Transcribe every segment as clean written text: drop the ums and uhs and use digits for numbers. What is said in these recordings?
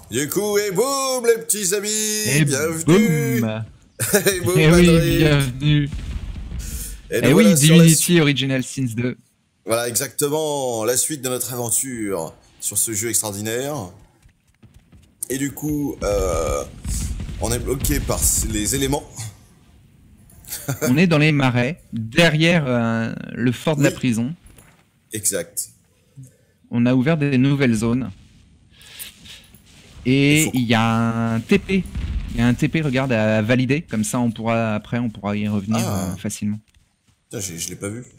Du coup, et boum, les petits Et amis, bienvenue. boum. Et boum, Et oui, Patrick. bienvenue. Et nous Et oui, voilà sur la Divinity suite. Original Sins 2. Voilà, exactement, la suite de notre aventure sur ce jeu extraordinaire. Et du coup, on est bloqué par les éléments. On est dans les marais, derrière le fort de la Oui, prison. exact. On a ouvert des nouvelles zones. Il Et faut. il y a un TP. Il y a un TP, regarde, à valider. Comme ça, on pourra y revenir Ah, facilement. putain, je l'ai pas vu.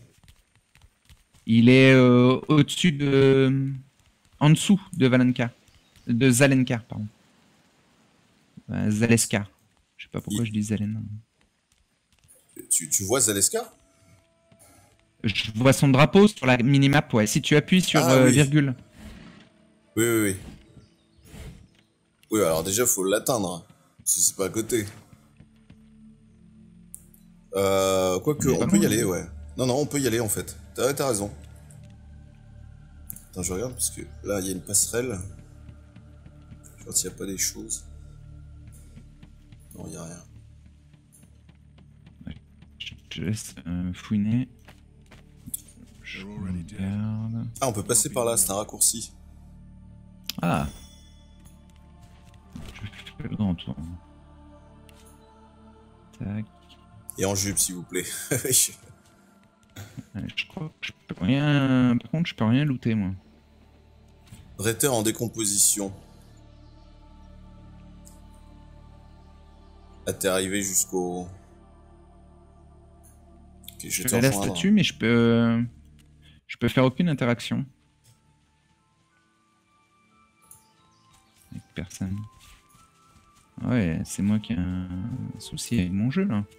Il est au-dessus de... En dessous de Valenka. De Zalenkar, pardon. Zaleskar. Je sais pas pourquoi Il- je dis Zalen. tu vois Zaleska? Je vois son drapeau sur la minimap, ouais. Si tu appuies sur Ah oui. virgule. Oui, oui, oui. Oui, alors déjà, faut l'atteindre. Parce que c'est pas à côté. Quoique, On est pas on peut y loin. aller, ouais. Non, non, on peut y aller en fait. T'as raison. Attends, je regarde parce que là, il y a une passerelle. Je vois s'il n'y a pas des choses. Non, il n'y a rien. Je te laisse fouiner. Je regarde. Ah, on peut passer par là, c'est un raccourci. Ah. Je fais le grand tour. Tac. Et en jupe, s'il vous plaît. Allez, je crois que je peux rien. Par contre, je peux rien looter, moi. Bretter en décomposition. Là, t'es arrivé jusqu'au. Ok, je vais te J'ai la rejoindre. statue, mais je peux. Je peux faire aucune interaction. Avec personne. Ouais, c'est moi qui ai un souci avec mon jeu, là.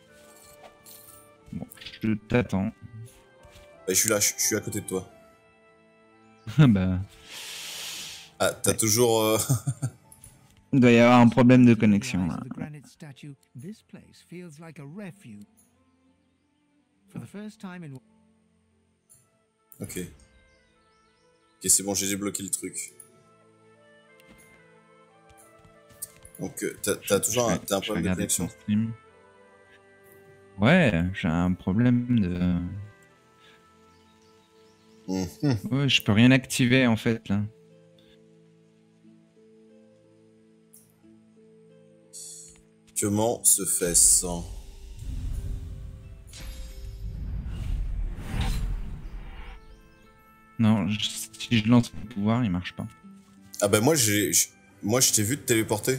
Bon, je t'attends. Bah, je suis là, je suis à côté de toi. Bah. Ah, t'as Ouais. toujours. Il doit y avoir un problème de connexion, là. Ok. Ok, c'est bon, j'ai débloqué le truc. Donc, t'as toujours t'as un Je vais problème de regarder ton connexion. stream. Ouais, j'ai un problème de... Mhm. Ouais, je peux rien activer, en fait, là. Comment se fait-ce? Non, si je lance mon pouvoir, il marche pas. Ah bah moi moi je t'ai vu te téléporter.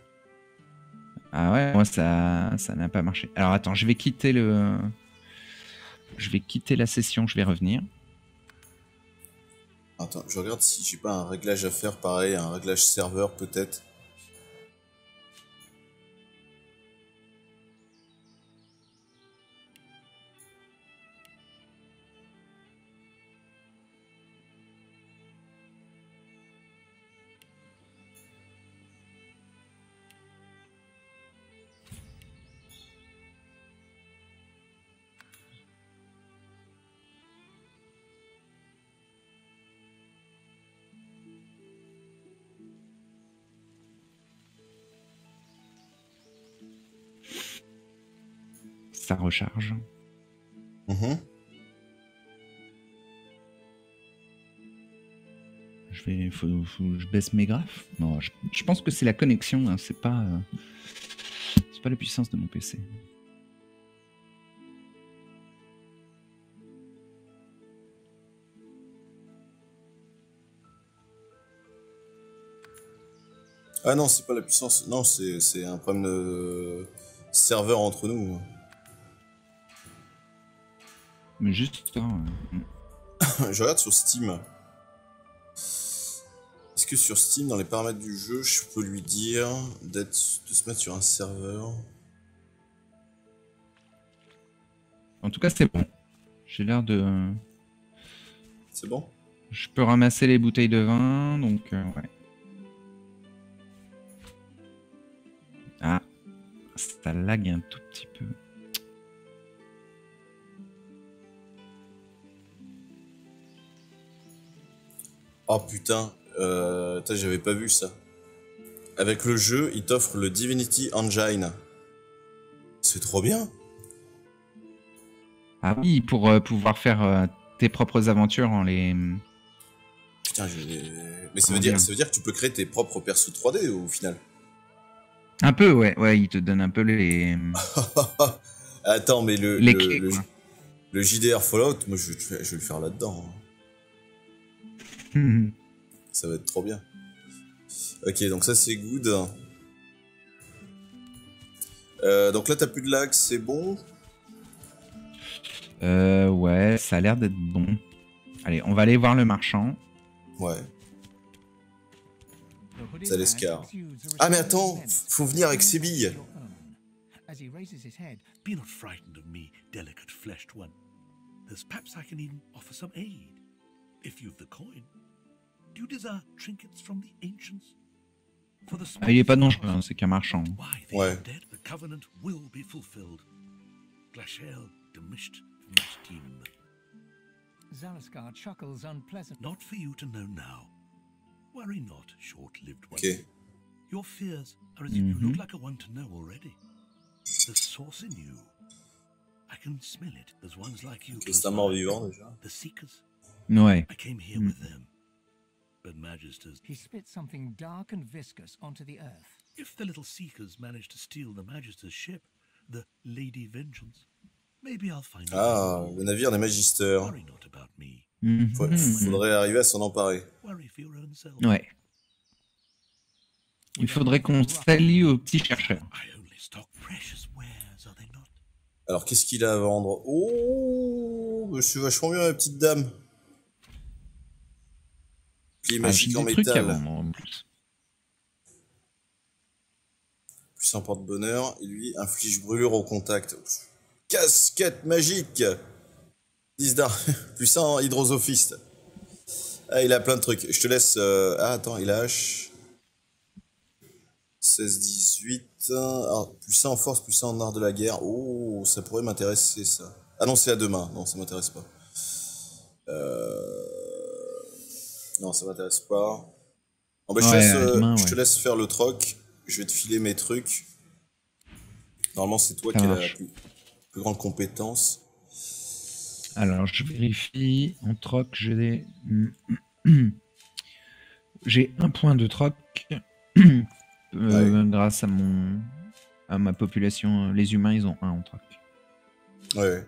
Ah ouais, moi, ça n'a pas marché. Alors, attends, je vais quitter le... Je vais quitter la session, je vais revenir. Attends, je regarde si j'ai pas un réglage à faire pareil, un réglage serveur peut-être. Ça recharge. Mhm. Faut que je baisse mes graphes. Non, je pense que c'est la connexion, hein, c'est pas la puissance de mon PC. Ah non, c'est pas la puissance. Non, c'est un problème de serveur entre nous. Mais juste ça. Je regarde sur Steam. Est-ce que sur Steam, dans les paramètres du jeu, je peux lui dire de se mettre sur un serveur? En tout cas, c'est bon. J'ai l'air de... C'est bon? Je peux ramasser les bouteilles de vin, donc ouais. Ah, ça lag un tout petit peu. Oh putain, J'avais pas vu ça. Avec le jeu, il t'offre le Divinity Engine. C'est trop bien. Ah oui, pour pouvoir faire tes propres aventures en les... Putain, mais ça veut dire que tu peux créer tes propres persos 3D au final. Un peu, ouais, il te donne un peu les... Attends, mais les clés, quoi. le JDR Fallout, moi je vais le faire là-dedans. Ça va être trop bien. Ok, donc ça c'est good. Donc là t'as plus de lag, c'est bon. Ouais, ça a l'air d'être bon. Allez, on va aller voir le marchand. Ouais. Ça l'escar. Ah mais attends, faut venir avec ses billes. As he raises his head, be not frightened of me, delicate fleshed one. There's perhaps I can even offer some aid, if you've the coin. Do you desire trinkets from the ancients? For the Ah, il est pas dangereux, hein, c'est qu'un marchand. Why, they Ouais. are dead, the covenant will be fulfilled. Glashel demished Mashtim. Zalaskar chuckles unpleasant. Not for you to know now. Worry not, short-lived one. Ok. Your fears are as if you look like a one to know already. The source in you. I can smell it. There's ones like you. C'est un mort-vivant déjà. The Seekers. Ouais. I came here with them. But Magisters, He spits something dark and viscous onto the earth. if the little Seekers manage to steal the Magister's ship, the Lady Vengeance, maybe I'll find Ah, le navire des magisters. Worry not about me. Faudrait arriver à s'en emparer. Worry for your own self. Ouais. Il faudrait qu'on s'allie aux petits chercheurs. I only stock precious wares, are they not? Alors qu'est-ce qu'il a à vendre? Oh, je suis vachement bien la petite dame. Pli Ah, j'ai magique en des trucs à métal. vendre en plus. Puissant porte-bonheur. Et lui, inflige brûlure au contact. Casquette magique. 10 d'art. Puissant hydrosophiste. Ah, il a plein de trucs. Je te laisse... Ah, attends, il a H. 16-18. Ah, puissant en force, puissant en art de la guerre. Oh, ça pourrait m'intéresser, ça. Ah non, c'est à deux mains. Non, ça m'intéresse pas. Non, ça m'intéresse pas. Bon, bah, je te laisse faire le troc. Je vais te filer mes trucs. Normalement, c'est toi qui as la plus grande compétence. Alors, je vérifie. En troc, j'ai j'ai un point de troc grâce à ma population. Les humains, ils ont un en troc. Ouais.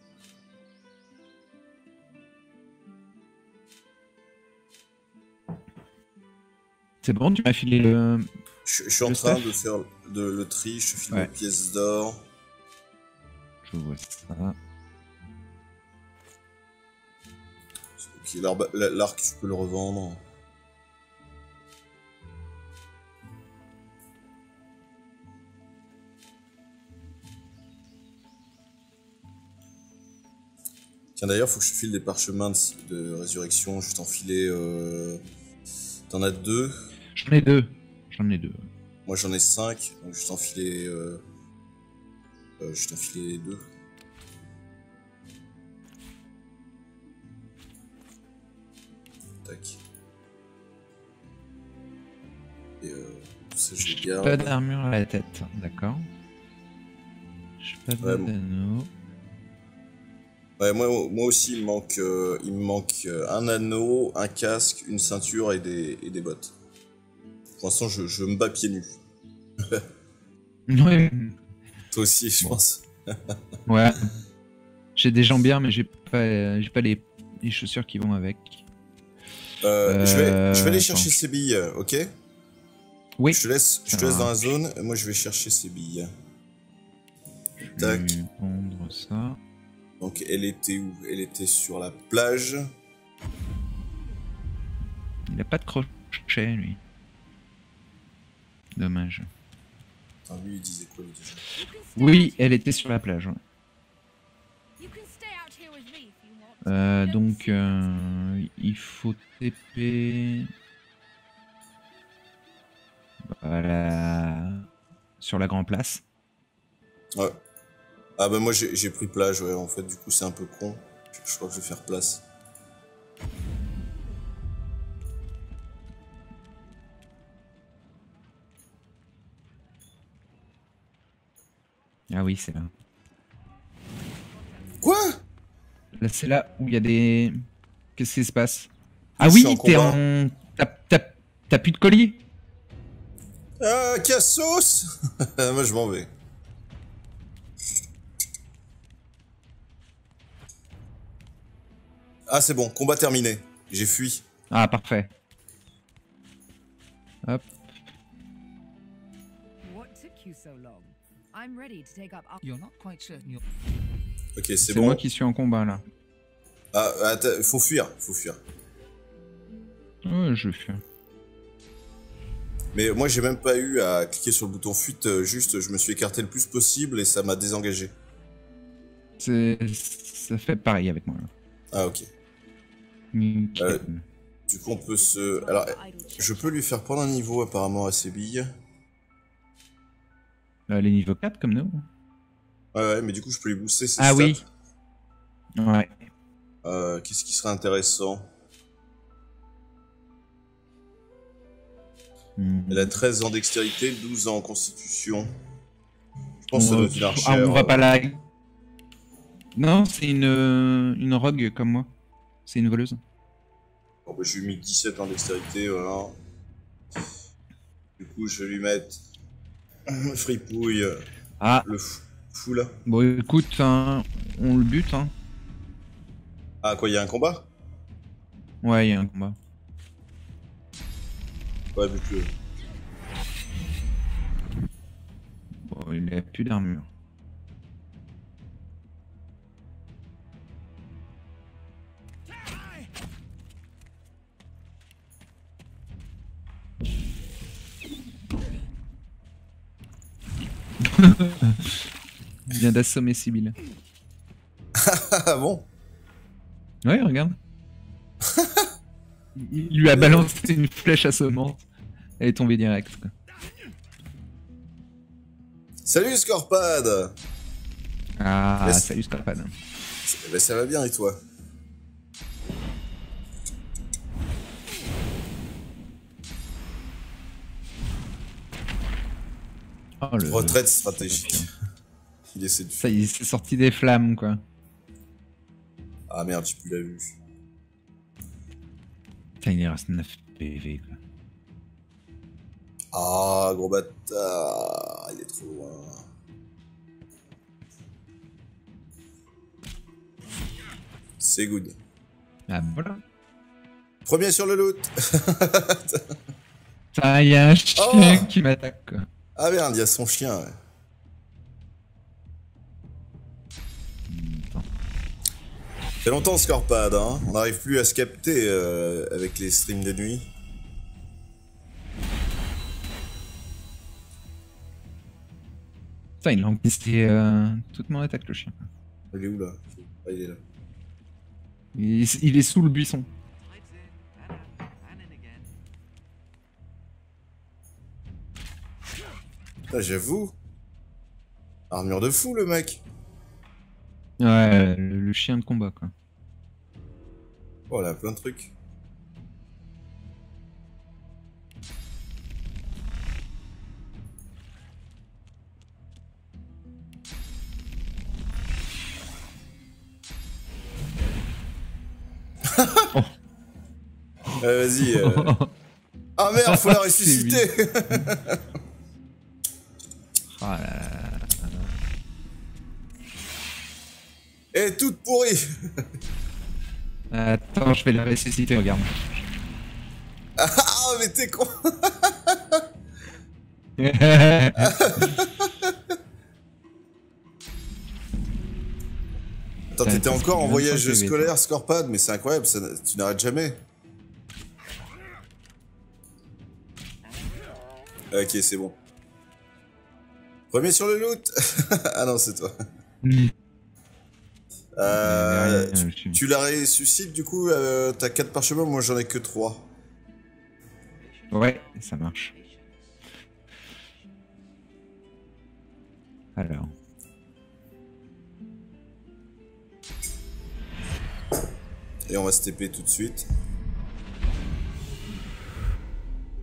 C'est bon, tu m'as filé le... Je suis en train de faire le tri. Je te file mes pièces d'or. Je vois ça. Ok, l'arc, tu peux le revendre. Tiens, d'ailleurs, faut que je te file des parchemins de résurrection. Je vais t'en filer... T'en as 2. J'en ai deux. Moi, j'en ai 5. Donc, je t'en filer... je t'en filer 2. Tac. Et tout ça, je les garde. Pas d'armure à la tête, d'accord. J'ai pas d'anneau. Ouais, moi aussi, il me manque un anneau, un casque, une ceinture et des bottes. Pour l'instant, je me bats pieds nus. Ouais. Toi aussi, je pense. Ouais. J'ai des jambières, mais j'ai pas les chaussures qui vont avec. Je vais aller chercher ces billes, ok? Oui. Je te laisse dans la zone, et moi je vais chercher ces billes. Tac. Je vais prendre ça. Donc elle était où? Elle était sur la plage. Il a pas de crochet, lui. Dommage. Attends, lui il disait quoi, lui, déjà? Oui, elle était sur la plage. Donc, il faut TP... Voilà. Sur la grande place. Ouais. Ah bah moi j'ai pris plage, ouais, en fait, du coup c'est un peu con. Je crois que je vais faire place. Ah oui, c'est là. Quoi? Là, c'est là où il y a des... Qu'est-ce qui se passe? Je Ah suis oui, en t'es combat. en... T'as plus de colis? Ah, Cassos. Moi, je m'en vais. Ah, c'est bon, combat terminé. J'ai fui. Ah, parfait. Hop. What took you so long? I'm ready to take up. You're not quite certain you're... Ok, c'est C'est bon. moi qui suis en combat, là. Ah, attends, faut fuir, faut fuir. Ouais, je fuis. Mais moi, j'ai même pas eu à cliquer sur le bouton fuite, juste je me suis écarté le plus possible et ça m'a désengagé. Ça fait pareil avec moi, là. Ah, ok. Nickel. Du coup, on peut se... Alors, je peux lui faire prendre un niveau apparemment à ses billes. Les niveaux 4 comme nous. Ouais, mais du coup, je peux lui booster ses Ah stats. oui. Ouais. Qu'est-ce qui serait intéressant? Elle a 13 ans d'extérité, 12 ans en constitution. Je pense que ça doit être une archère. Ah, on va pas là. Non, c'est une rogue comme moi. C'est une voleuse. Bon, bah, je lui ai mis 17 ans d'extérité, voilà. Du coup, je vais lui mettre... Fripouille, Ah, le fou là. bon écoute, hein, on le bute, hein. Ah, quoi, il y a un combat? Ouais, il y a un combat. Ouais, bute-le. Bon, il a plus d'armure. Il vient d'assommer Sibyl. Ah bon? Ouais, regarde. Il lui a balancé une flèche assommante. Elle est tombée direct, quoi. Salut Scorpad! Ah, Yes. salut Scorpad. Bah, ça va bien et toi? Oh, le... Retraite stratégique. Il essaie de Ça fuir. y est, c'est sorti des flammes, quoi. Ah merde, j'ai plus la vue. Putain, il reste 9 PV, quoi. Ah, gros bâtard, il est trop loin. C'est good. Ah, voilà. Premier sur le loot. Putain, il y a un chien Oh qui m'attaque, quoi. Ah merde, il y a son chien. Ouais. Attends. Ça fait longtemps Scorpad, hein. On n'arrive plus à se capter avec les streams de nuit. Putain, il a emplisté toute mon attaque, le chien. Il est où là? Ah, il est là. Il est sous le buisson. Ah, j'avoue. Armure de fou le mec. Ouais, le chien de combat, quoi. Oh, il a plein de trucs. Vas-y. Ah merde, faut la ressusciter. Ah là là. Elle est toute pourrie. Attends, je vais la ressusciter, regarde. Ah mais t'es con. Attends, t'étais encore en voyage scolaire, Scorpad, mais c'est incroyable, tu n'arrêtes jamais. Ok, c'est bon. Premier sur le loot. Ah non, c'est toi. Tu la ressuscites du coup, t'as 4 parchemins, moi j'en ai que 3. Ouais, ça marche. Alors. Et on va se TP tout de suite.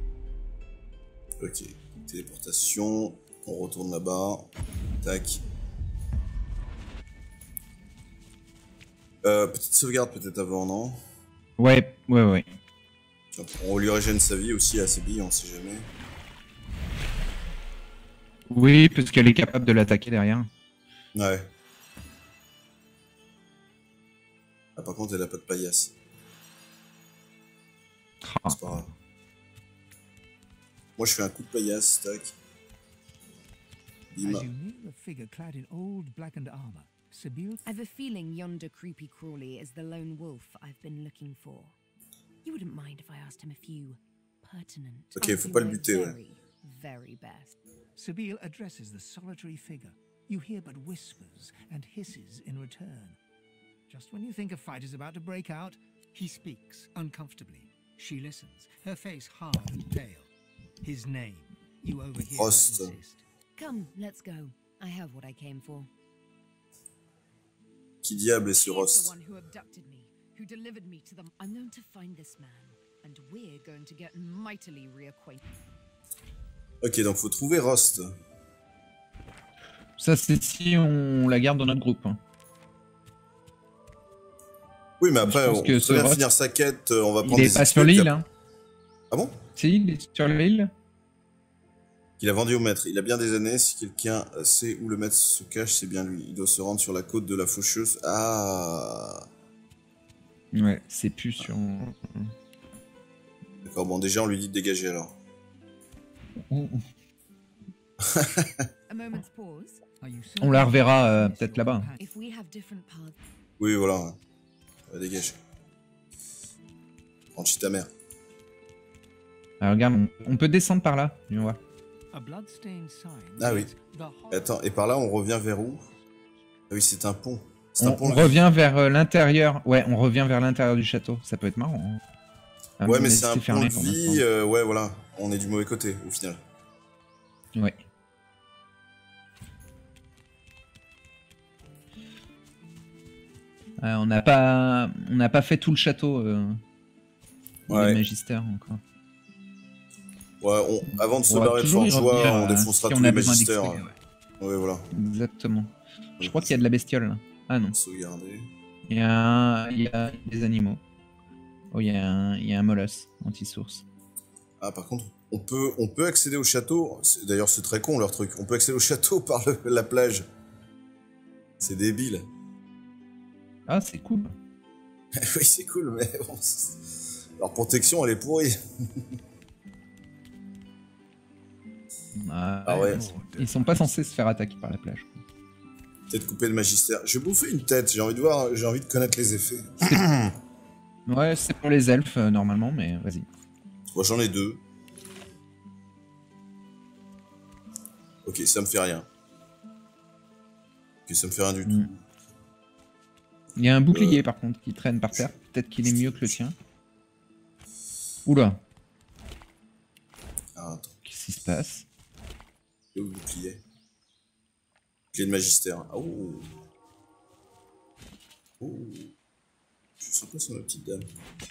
Ok, téléportation, on retourne là-bas. Tac. Petite sauvegarde peut-être avant, non? Ouais, ouais, ouais. Tiens, on lui régène sa vie aussi à ses billes, on sait jamais. Oui, parce qu'elle est capable de l'attaquer derrière. Ouais. Ah, par contre, elle a pas de paillasse. Ah. C'est pas grave. Moi, je fais un coup de paillasse, tac. Bim. As you near a figure clad in old blackened armor, Sibyl I've a feeling yonder creepy crawly is the lone wolf I've been looking for. You wouldn't mind if I asked him a few pertinent. Ok, faut pas le buter, ouais. Very, very best. Sibyl addresses the solitary figure. You hear but whispers and hisses in return. Just when you think a fight is about to break out, he speaks uncomfortably. She listens, her face hard and pale. His name, you overhear her Rost. insist. Come, let's go. I have what I came for. Qui diable est ce She is the Rost? one who abducted me, who delivered me to them. I'm going to find this man, and we're going to get mightily reacquainted. Ok, donc faut trouver Rost. Ça, c'est si on la garde dans notre groupe. Hein. Oui, mais après, pense on que peut ce bien Rost, finir sa quête, on va prendre Il des est pas XP, sur puis l'île, après- hein. Ah bon? Si, il est sur l'île. Il a vendu au maître. Il a bien des années. Si quelqu'un sait où le maître se cache, c'est bien lui. Il doit se rendre sur la côte de la Faucheuse. Ah. Ouais, c'est plus sur... D'accord, bon, déjà, on lui dit de dégager alors. A moment's pause. Are you On la certain reverra this is peut-être your là-bas. companion? If we have different paths. Oui, voilà. Dégage. Franchis ta mère. Alors, regarde, on peut descendre par là, viens voir. A bloodstained sign Ah oui. reads, "The Hol-" Attends, et par là, on revient vers où? Ah oui, c'est un pont. C'est un On pont. revient vers l'intérieur. Ouais, on revient vers l'intérieur du château. Ça peut être marrant. Hein. Ah, Ouais, mais c'est un fermé pont pour de vie. l'instant. Ouais, voilà. On est du mauvais côté, au final. Ouais. On n'a pas fait tout le château Ouais. des magistères encore. Ouais, avant de se On va barrer de toujours y Forgeois, revenir, on défoncera si tous on a les besoin magistères. d'XP, ouais. Ouais, voilà. Exactement. Je crois qu'il y a de la bestiole là. Ah non, Sauvegarder. il y a des animaux. Oh, il y a un molosse anti-source. Ah, par contre, on peut accéder au château. D'ailleurs, c'est très con leur truc. On peut accéder au château par la plage. C'est débile. Ah, c'est cool. Oui, c'est cool, mais bon, leur protection, elle est pourrie. Ah, Ah ouais. Ils sont pas censés se faire attaquer par la plage. Peut-être couper le magistère. Je vais bouffer une tête. J'ai envie de connaître les effets. Ouais, c'est pour les elfes normalement, mais vas-y. Moi, j'en ai 2. Ok, ça me fait rien. Ok, ça me fait rien du tout. Il y a un bouclier par contre qui traîne par terre. Peut-être qu'il est mieux que le tien. Oula, Ah, attends. qu'est-ce qui se passe? C'est où le bouclier? Clé de magistère. Ah, oh. Oh. Je sens pas sur la petite dame.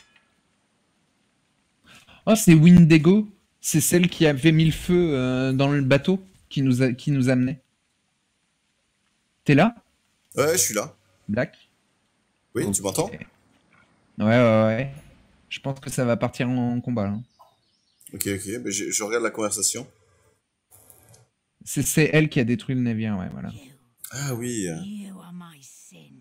Oh, c'est Windego. C'est celle qui avait mis le feu dans le bateau qui nous amenait. T'es là, Ouais, je suis là. Black? Oui, Ok. tu m'entends? Ouais. Je pense que ça va partir en combat là. Ok, bah, je regarde la conversation. C'est elle qui a détruit le navire, ouais, voilà. Ah oui. You are my sin.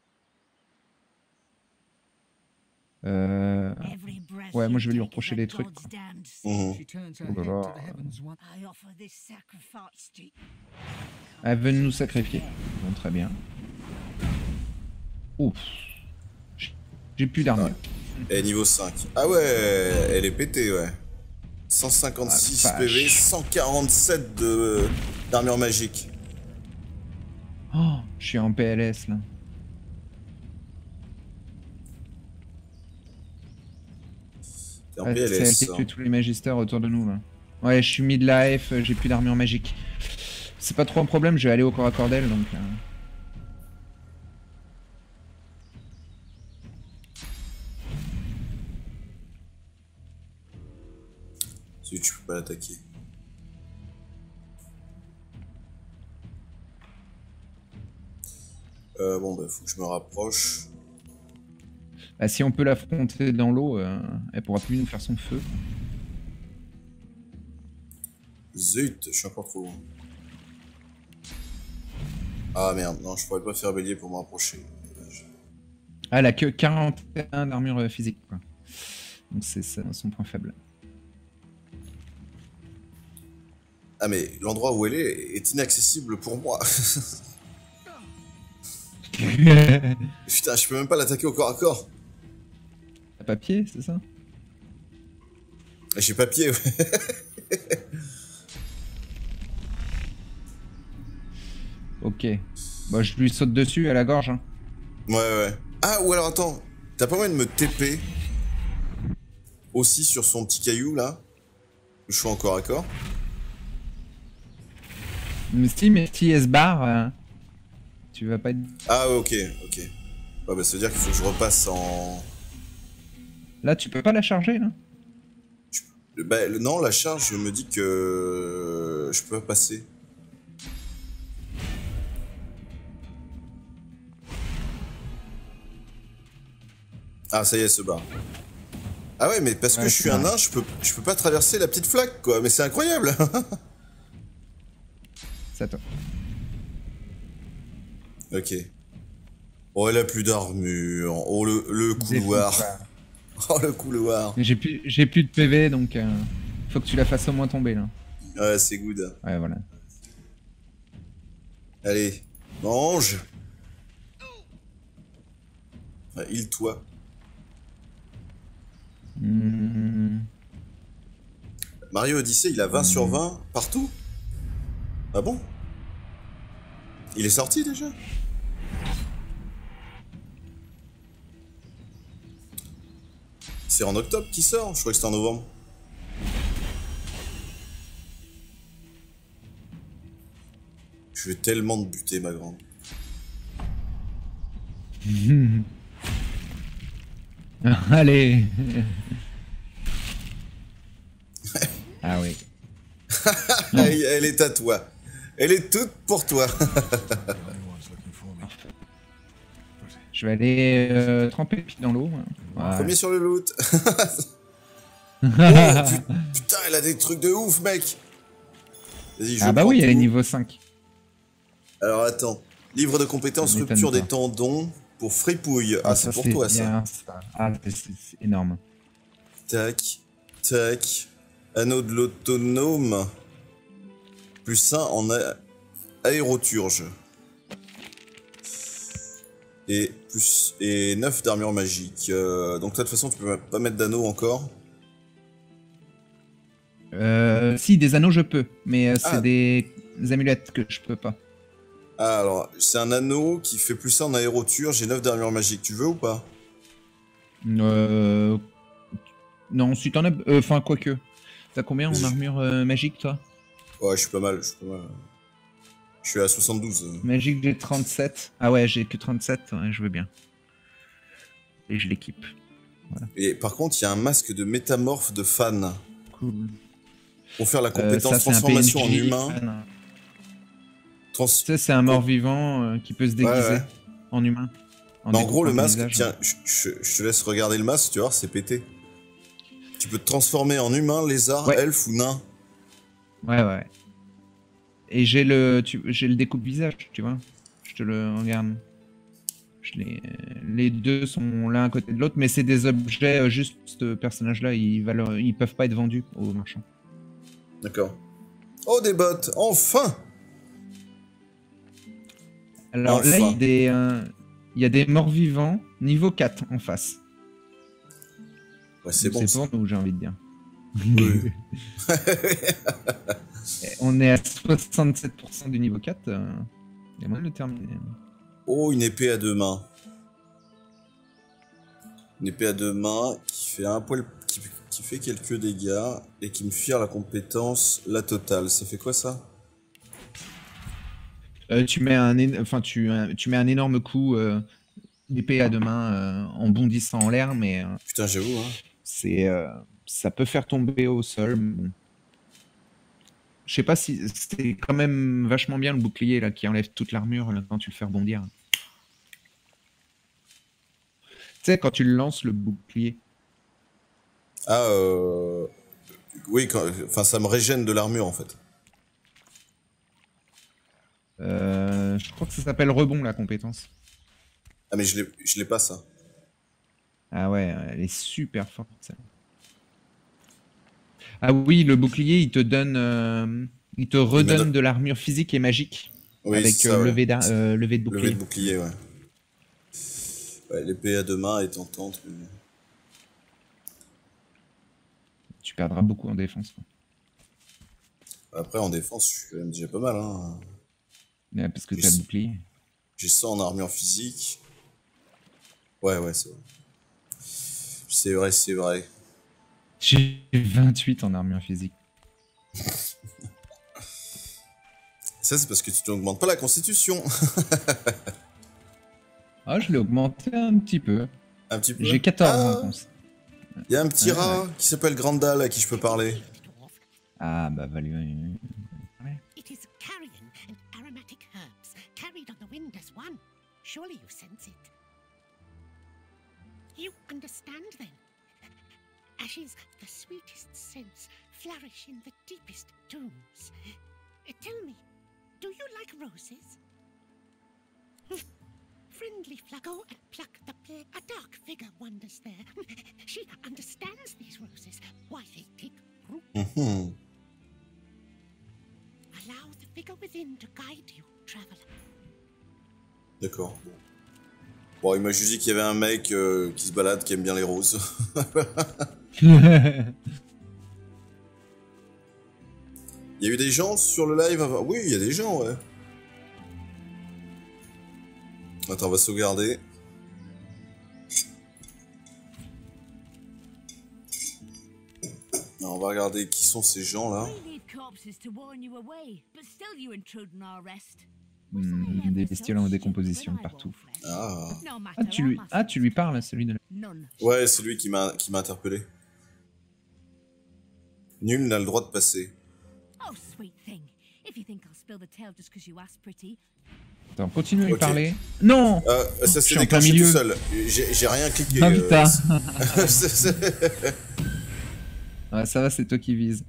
Every breath Ouais, moi you je vais lui take is reprocher a des trucs. God's Quoi. damned sin. Mhm. She turns her Oh là head là. to the heavens once. I offer this sacrifice to you. Elle veut nous sacrifier. Bon, très bien. Ouf. J'ai plus d'armure. Ouais. Elle est niveau 5. Ah ouais, elle est pétée, ouais. 156 Ah, PV, vache. 147 d'armure magique. Oh, je suis en PLS là. T'es en C'est elle PLS. qui tue tous les magistères autour de nous là. Ouais, je suis mid-life, j'ai plus d'armure magique. C'est pas trop un problème, je vais aller au corps à corps d'elle donc. Si tu peux pas l'attaquer. Bon bah faut que je me rapproche. Bah, si on peut l'affronter dans l'eau, elle pourra plus nous faire son feu. Zut, je suis encore trop loin. Ah merde, non, je pourrais pas faire bélier pour m'approcher. Ah, elle a que 41 d'armure physique, quoi. Donc c'est son point faible. Ah mais l'endroit où elle est inaccessible pour moi. Putain, je peux même pas l'attaquer au corps à corps. T'as pas pied, c'est ça? J'ai pas pied, ouais. Ok. Bah, je lui saute dessus à la gorge. Hein. Ouais. Ah, ou alors attends, t'as pas moyen de me TP aussi sur son petit caillou là? Je suis encore à corps. Mais si elle se barre, tu vas pas être... Ah, ok. Ouais, bah ça veut dire qu'il faut que je repasse en... Là, tu peux pas la charger, là? Bah non, la charge me dit que je peux pas passer. Ah, ça y est, elle se barre. Ah ouais, mais parce que je suis un nain, je peux pas traverser la petite flaque, quoi. Mais c'est incroyable. C'est à toi. Ok. Oh, elle a plus d'armure. Oh, le couloir. Oh, le couloir. J'ai plus de PV, donc faut que tu la fasses au moins tomber, là. Ouais, c'est good. Ouais, voilà. Allez, mange. Ouais, heal-toi. Mario Odyssey, il a 20 sur 20 partout? Ah bon? Il est sorti déjà? C'est en octobre qu'il sort? Je crois que c'était en novembre. Je vais tellement te buter, ma grande. Allez. Ah oui. Elle est à toi. Elle est toute pour toi. Je vais aller tremper le pied dans l'eau. Voilà. Premier sur le loot. Oh, putain, elle a des trucs de ouf, mec. Vas-y, je Ah bah prends oui, elle est tout. niveau 5. Alors attends. Livre de compétences, Ça m'étonne rupture pas. des tendons pour fripouille. Ah, c'est pour toi, ça. bien, ça. Ah, c'est énorme. Tac, tac. Anneau de l'autonome. Plus 1 en aéroturge. Et 9 d'armure magique. Donc de toute façon, tu peux pas mettre d'anneau encore. Si, des anneaux, je peux. Mais c'est Ah. des amulettes que je peux pas. Ah, alors, c'est un anneau qui fait plus 1 en aéroturge et 9 d'armure magique. Tu veux ou pas? Non, si t'en as... Enfin, quoique. T'as combien en armure magique, toi? Ouais, je suis pas mal. Je suis à 72. Magique, j'ai 37. Ah ouais, j'ai que 37. Ouais, je veux bien. Et je l'équipe. Voilà. Et par contre, il y a un masque de métamorphe de fan. Cool. Pour faire la compétence Ça, c'est un transformation en PNJ, humain. fan. Tu sais, c'est un mort-vivant qui peut se déguiser Ouais. en humain. Mais en gros, le masque, visage. tiens, je te laisse regarder le masque, tu vois, c'est pété. Tu peux te transformer en humain, lézard, Ouais. elfe ou nain. Ouais. Et j'ai le découpe visage, tu vois. Je te le regarde. Les deux sont l'un à côté de l'autre, mais c'est des objets, juste ce personnage-là, ils peuvent pas être vendus aux marchands. D'accord. Oh, des bottes, enfin! Alors Enfin. là, il y a des morts-vivants niveau 4 en face. Ouais, c'est bon. C'est ça. pour nous, j'ai envie de dire. Oui. On est à 67% du niveau 4. Il y a moyen de le terminer. Oh, une épée à deux mains. Une épée à deux mains qui fait un poil, qui fait quelques dégâts et qui me fire la compétence la totale. Ça fait quoi ça? Tu mets un énorme coup d'épée à deux mains en bondissant en l'air, mais Putain, j'avoue, hein. ça peut faire tomber au sol. Bon. Je sais pas si c'est quand même vachement bien le bouclier là qui enlève toute l'armure là, quand tu le fais rebondir. sais, quand tu le lances, le bouclier. Ah, oui, enfin, ça me régène de l'armure en fait. Je crois que ça s'appelle rebond, la compétence. Ah, mais je l'ai pas ça. Ah ouais, elle est super forte, celle. Ah oui, le bouclier, il te donne... il te redonne de l'armure physique et magique. Oui, avec ça, ouais. levé de bouclier. Levé de bouclier, ouais. Ouais, l'épée à deux mains est tentante. Mais... Tu perdras beaucoup en défense. Quoi. Après, en défense, je suis quand même déjà pas mal. Hein. Ouais, parce que t'as le bouclier. J'ai 100 en armure physique. Ouais, c'est vrai. C'est vrai. J'ai 28 en armure physique. Ça, c'est parce que tu n'augmentes pas la constitution. Ah, je l'ai augmenté un petit peu. Un petit peu. J'ai 14 en cons. Il y a un petit rat qui s'appelle Grandal à qui je peux parler. Ah, bah, value. It is carrion and aromatic herbs carried on the wind as one. Surely you sense it. You understand then? Ashes, the sweetest scents, flourish in the deepest tombs. Tell me, do you like roses? Friendly flower, go and pluck the pear. A dark figure wanders there. She understands these roses, why they take root. Allow the figure within to guide you, traveler. D'accord. Bon, il m'a juste dit qu'il y avait un mec qui se balade, qui aime bien les roses. Il y a eu des gens sur le live avant... Oui, il y a des gens, ouais. Attends, on va sauvegarder. Alors, on va regarder qui sont ces gens-là. Des bestioles en décomposition partout. Ah, tu lui parles, celui de... Ouais, c'est lui qui m'a interpellé. Nul n'a le droit de passer. Attends, continue à lui parler. Non, ça s'est en plein déclenché milieu. tout seul. J'ai rien cliqué. Non, putain. Ouais, ça va, c'est toi qui vises.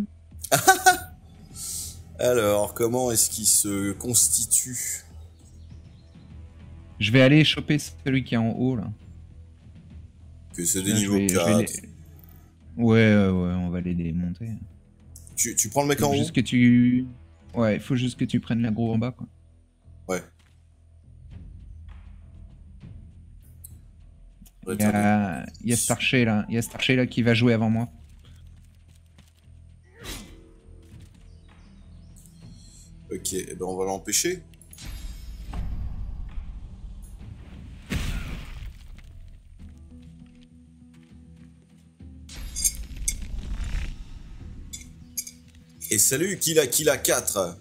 Alors, comment est-ce qu'il se constitue? Je vais aller choper celui qui est en haut, là. Que c'est des niveaux 4. Ouais, on va les démonter. Tu prends le mec en haut? Juste que tu... Ouais, il faut juste que tu prennes l'aggro en bas, quoi. Ouais. Il y a cet archer là, qui va jouer avant moi. Ok, eh ben on va l'empêcher. Et salut, qui l'a 4.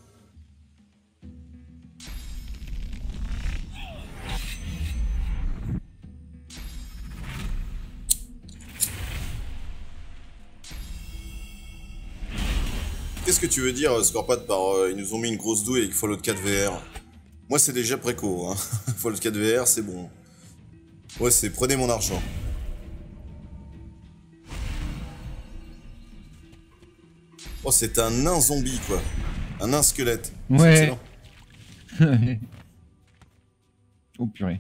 Qu'est-ce que tu veux dire, Scorpat, par ils nous ont mis une grosse douille avec Fallout 4 VR? Moi, c'est déjà préco, hein. Fallout 4 VR, c'est bon. Ouais, c'est prenez mon argent. Oh, c'est un nain zombie, quoi. Un nain squelette. Ouais. Oh purée.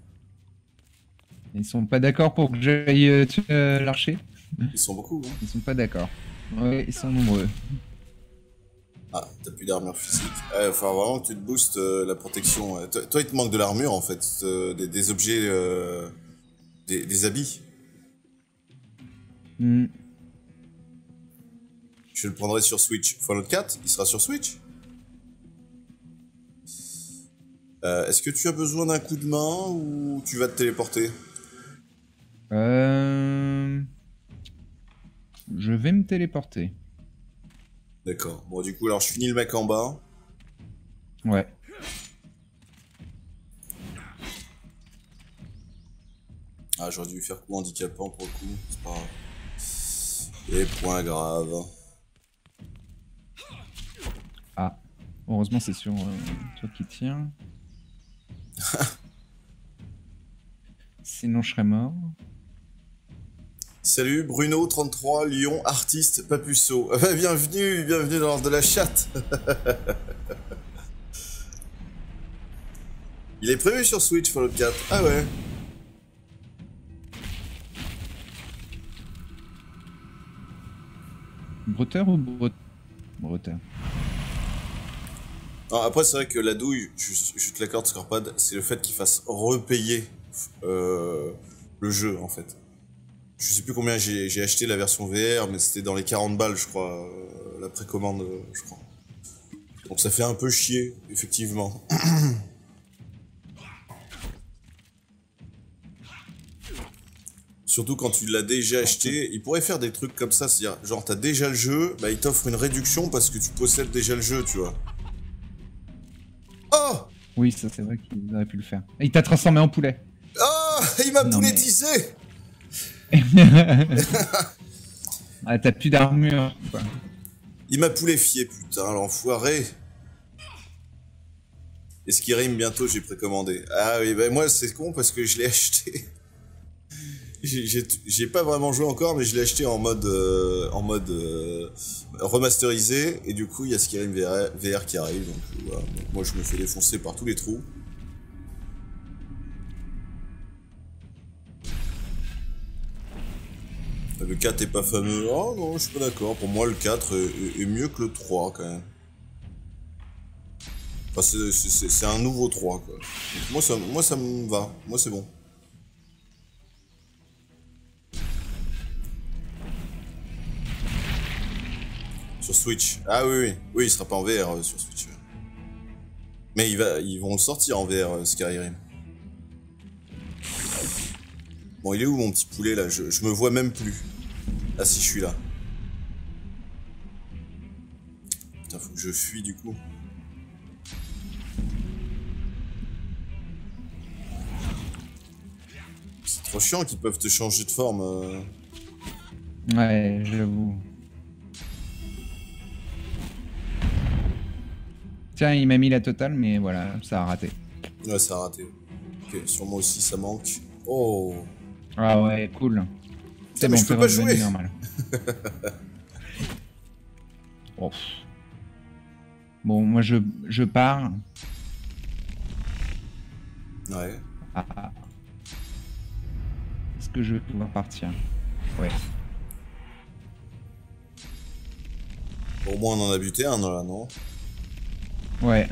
Ils sont pas d'accord pour que j'aille tuer l'archer? Ils sont beaucoup, hein. Ils sont pas d'accord. Ouais, ils sont nombreux. Ah, t'as plus d'armure physique. Il faut vraiment que tu te boostes la protection. Toi, il te manque de l'armure, en fait. Des objets... des habits. Mm. Je le prendrai sur Switch. Fallout 4, il sera sur Switch. Est-ce que tu as besoin d'un coup de main ou tu vas te téléporter? Je vais me téléporter. D'accord. Bon, du coup, alors je finis le mec en bas. Ouais. Ah, j'aurais dû faire coup handicapant pour le coup. C'est pas grave. Et point grave. Ah. Heureusement, c'est sur toi qui tiens. Sinon, je serais mort. Salut Bruno 33 Lyon artiste Papusso. Bienvenue dans de la chatte. Il est prévu sur Switch Fallout 4. Ah ouais. Brouteur ou brouteur? Alors après c'est vrai que la douille, je te l'accorde Scorpad, c'est le fait qu'il fasse repayer le jeu en fait. Je sais plus combien j'ai acheté la version VR, mais c'était dans les 40 balles je crois, la précommande je crois. Donc ça fait un peu chier, effectivement. Surtout quand tu l'as déjà acheté, il pourrait faire des trucs comme ça, c'est-à-dire, genre t'as déjà le jeu, bah il t'offre une réduction parce que tu possèdes déjà le jeu, tu vois. Oh! Oui, ça c'est vrai qu'il aurait pu le faire. Il t'a transformé en poulet. Oh! Il m'a Non, poulettisé! Ah, t'as plus d'armure, quoi. Il m'a pouléfié, putain, l'enfoiré. Et Skyrim, bientôt, j'ai précommandé. Ah oui, bah moi, c'est con parce que je l'ai acheté. J'ai pas vraiment joué encore, mais je l'ai acheté en mode remasterisé. Et du coup, il y a Skyrim VR qui arrive. Donc, voilà. Donc, moi, je me fais défoncer par tous les trous. Le 4 est pas fameux. Oh non, je suis pas d'accord. Pour moi, le 4 est mieux que le 3 quand même. Enfin, c'est un nouveau 3 quoi. Donc, moi ça me va. Moi c'est bon. Sur Switch. Ah oui, oui. Oui, il sera pas en VR sur Switch. Mais ils vont le sortir en VR, Skyrim. Bon, il est où mon petit poulet là? Je me vois même plus. Ah si, je suis là. Putain, faut que je fuis du coup. C'est trop chiant qu'ils peuvent te changer de forme. Ouais, j'avoue. Tiens, il m'a mis la totale, mais voilà, ça a raté. Ouais, ça a raté. Ok, sur moi aussi ça manque. Oh. Ah ouais, cool. C'est mais bon, je peux c'est pas revenu jouer. normal. Oh. Bon, moi je pars. Ouais. Ah. Est-ce que je vais pouvoir partir? Ouais. Bon, au moins on en a buté un là, non? Ouais.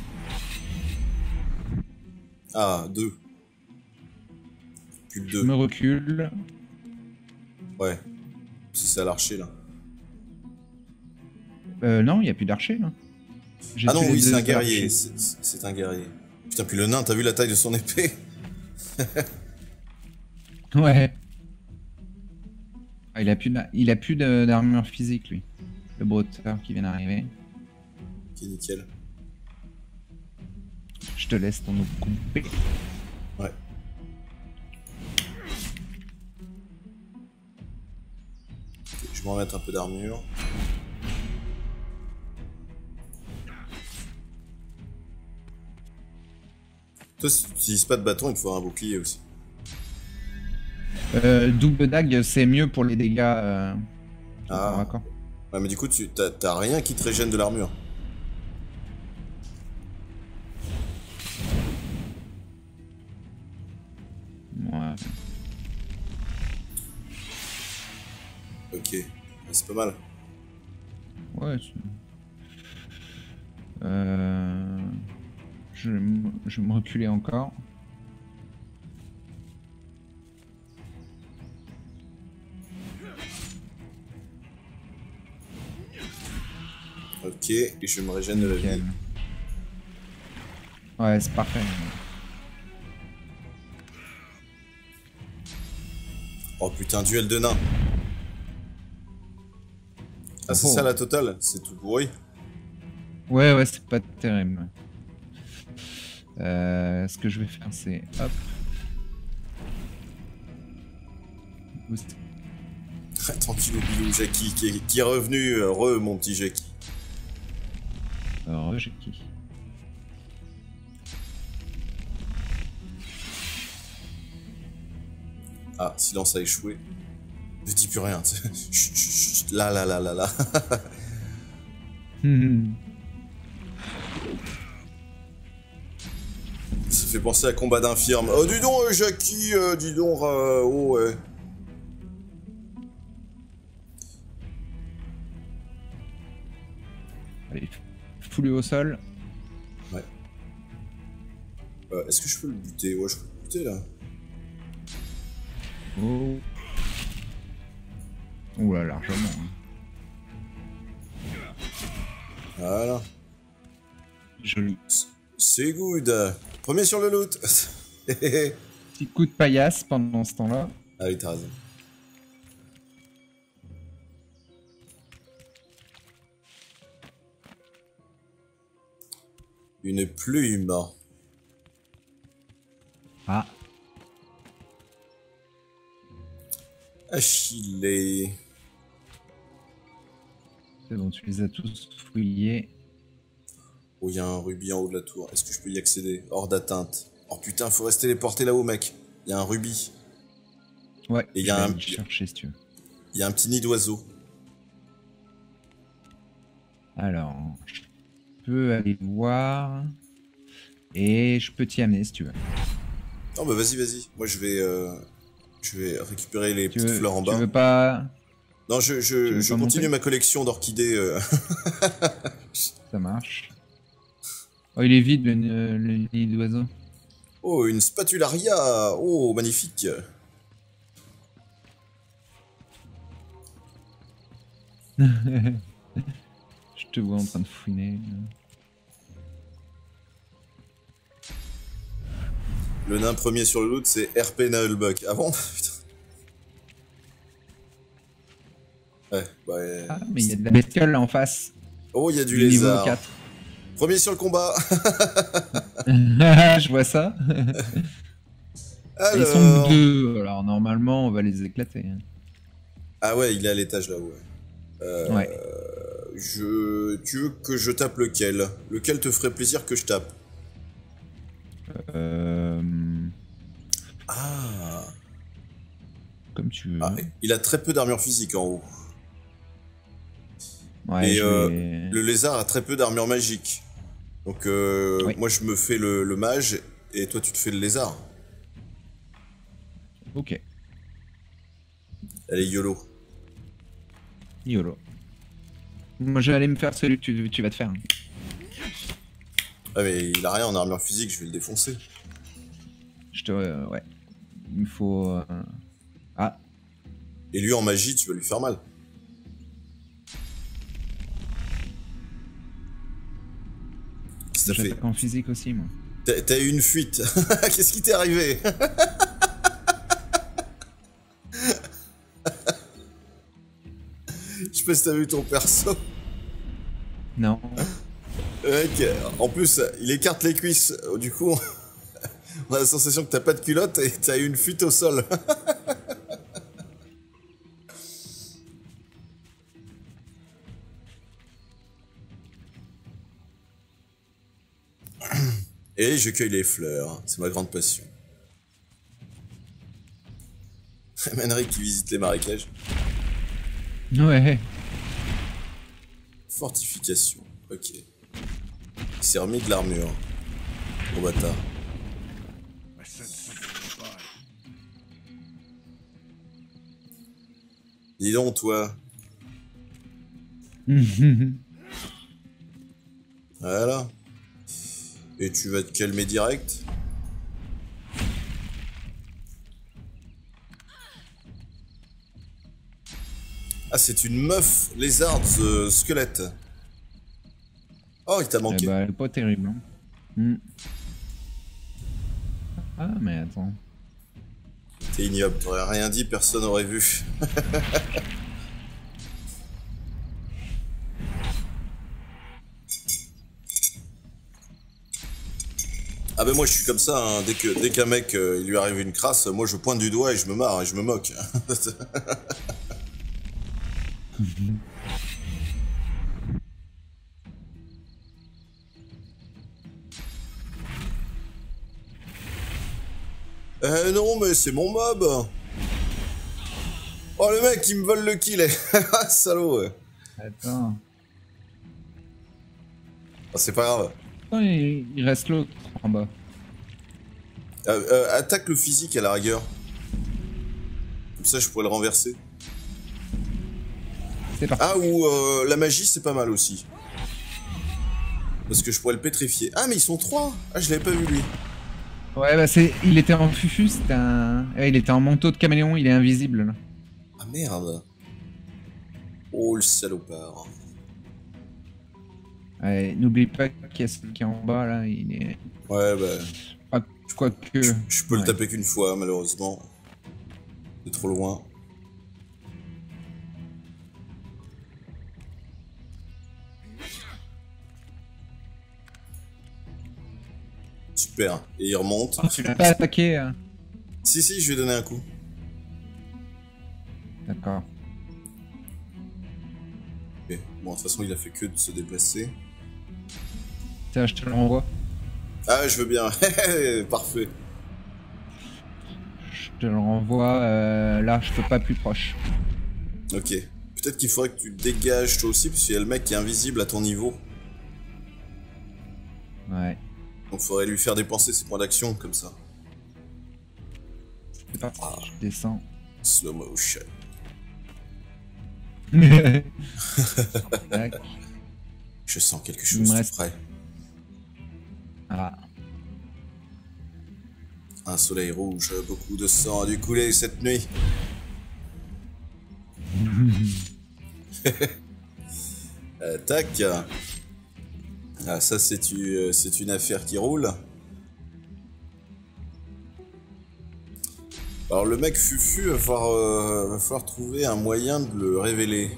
Ah, 2. Plus que Je 2. me recule. Ouais. Si c'est à l'archer là. Non, il n'y a plus d'archer là. J'ai Ah non, tué les oui, c'est deux un guerrier. archers. C'est un guerrier. Putain, puis le nain, t'as vu la taille de son épée? Ouais. Ah, il a plus d'armure physique lui. Le brouteur qui vient d'arriver. Ok, nickel. Je te laisse ton autre couper. Ouais. Ok, je vais en mettre un peu d'armure. Toi, si tu n'utilises pas de bâton, il te faut un bouclier aussi. Double dague, c'est mieux pour les dégâts. Ah. D'accord. Ouais, mais du coup, t'as rien qui te régène de l'armure. Ouais. Ok, c'est pas mal. Ouais. Je vais me reculer encore. Ok, et je me régène de la vie. Nickel. Ouais, c'est parfait. Oh putain, duel de nains. Ah, c'est Oh. ça la totale? C'est tout pourri? Ouais, c'est pas terrible. Ce que je vais faire, c'est hop. Boost. Tranquille, bilou, Jackie, qui est revenu. Mon petit Jackie. J'ai qui? Ah, silence a échoué. Ne dis plus rien. Chut, chut, chut. Là, là, là, là, là. Ça fait penser à combat d'infirme. Oh, dis donc, Jackie, dis donc, oh, ouais. Allez, fous-le au sol. Ouais. Est-ce que je peux le buter? Ouais, je peux le buter, là. Oh. Oula, largement. Voilà. Joli. C'est good. Premier sur le loot. Petit coup de paillasse pendant ce temps-là. Ah oui, t'as raison. Une plume. Ah. Achille. C'est bon, tu les as tous fouillés. Oh, il y a un rubis en haut de la tour. Est-ce que je peux y accéder? Hors d'atteinte. Oh putain, faut rester téléporté là-haut, mec. Il y a un rubis. Ouais, Et je vais aller chercher si tu veux. Il y a un petit nid d'oiseau. Alors, je peux aller voir. Et je peux t'y amener si tu veux. Oh bah vas-y, vas-y. Moi je vais récupérer les petites fleurs en bas. Tu veux pas... Non, je continue ma collection d'orchidées. Ça marche. Oh, il est vide le nid d'oiseau. Oh, une spatularia. Oh, magnifique. Je te vois en train de fouiner. Le nain premier sur le loot, c'est RP Nullbuck. Ah bon? Putain. Ouais, ouais. Ah, mais il y a de la bestiole là en face. Oh, il y a du Niveau lézard. 4. Premier sur le combat. Je vois ça. Alors... Ils sont deux, alors normalement on va les éclater. Ah ouais, il est à l'étage là-haut. Ouais. Tu veux que je tape lequel? Lequel te ferait plaisir que je tape? Ah. Comme tu veux. Ah, il a très peu d'armure physique en haut. Ouais, et le lézard a très peu d'armure magique. Donc oui. Moi je me fais le mage et toi tu te fais le lézard. Ok. Allez, YOLO. YOLO. Moi je vais aller me faire celui que tu vas te faire. Ah mais il a rien en armure physique, je vais le défoncer. Je te... ouais. Il me faut... Ah. Et lui en magie, tu vas lui faire mal. Qu'est-ce que ça fait? En physique aussi, moi. T'as eu une fuite. Qu'est-ce qui t'est arrivé? Je sais pas si t'as vu ton perso. Non. Mec, en plus, il écarte les cuisses. Du coup, on a la sensation que t'as pas de culotte et t'as eu une fuite au sol. Et je cueille les fleurs. C'est ma grande passion. Manric qui visite les marécages. Ouais. Fortification. Ok. Il s'est remis de l'armure. Au bâtard. Dis donc, toi. Voilà. Et tu vas te calmer direct. Ah, c'est une meuf lézarde squelette. Oh, il t'a manqué. Bah, elle est pas terrible. Hein. Ah, mais attends. T'es ignoble, t'aurais rien dit, personne n'aurait vu. Ah ben moi je suis comme ça, hein. Dès qu'un mec il lui arrive une crasse, moi je pointe du doigt et je me marre et je me moque. Non mais c'est mon mob. Oh, le mec, il me vole le kill. Salaud. Ouais. Attends. Oh, c'est pas grave. Attends, il reste l'autre en bas. Attaque le physique à la rigueur. Comme ça, je pourrais le renverser. C'est parti. Ah, ou la magie, c'est pas mal aussi. Parce que je pourrais le pétrifier. Ah, mais ils sont 3. Ah, je l'avais pas vu, lui. Ouais, bah il était en fufu, c'était un... Ouais, il était en manteau de caméléon, il est invisible, là. Ah, merde. Oh, le salopard. Ouais, n'oublie pas qu'il y a celui qui est en bas, là, il est... Ouais, bah... Ah, je crois que... Je peux le Ouais. taper qu'une fois, malheureusement. C'est trop loin. Super. Et il remonte. Oh, tu l'as pas attaqué Si, si, je lui ai donné un coup. D'accord. Ok. Bon, de toute façon, il a fait que de se déplacer. Tiens, je te le renvoie. Ah, je veux bien. Parfait. Je te le renvoie, là, je peux pas plus proche. Ok. Peut-être qu'il faudrait que tu dégages toi aussi, parce qu'il y a le mec qui est invisible à ton niveau. Ouais. Donc faudrait lui faire dépenser ses points d'action, comme ça. C'est parti, je descends. Slow motion. Tac. Je sens quelque Il chose me tout reste- près. Ah. Un soleil rouge, beaucoup de sang a dû couler cette nuit. Tac. Ah, ça c'est une affaire qui roule. Alors le mec Fufu va falloir trouver un moyen de le révéler.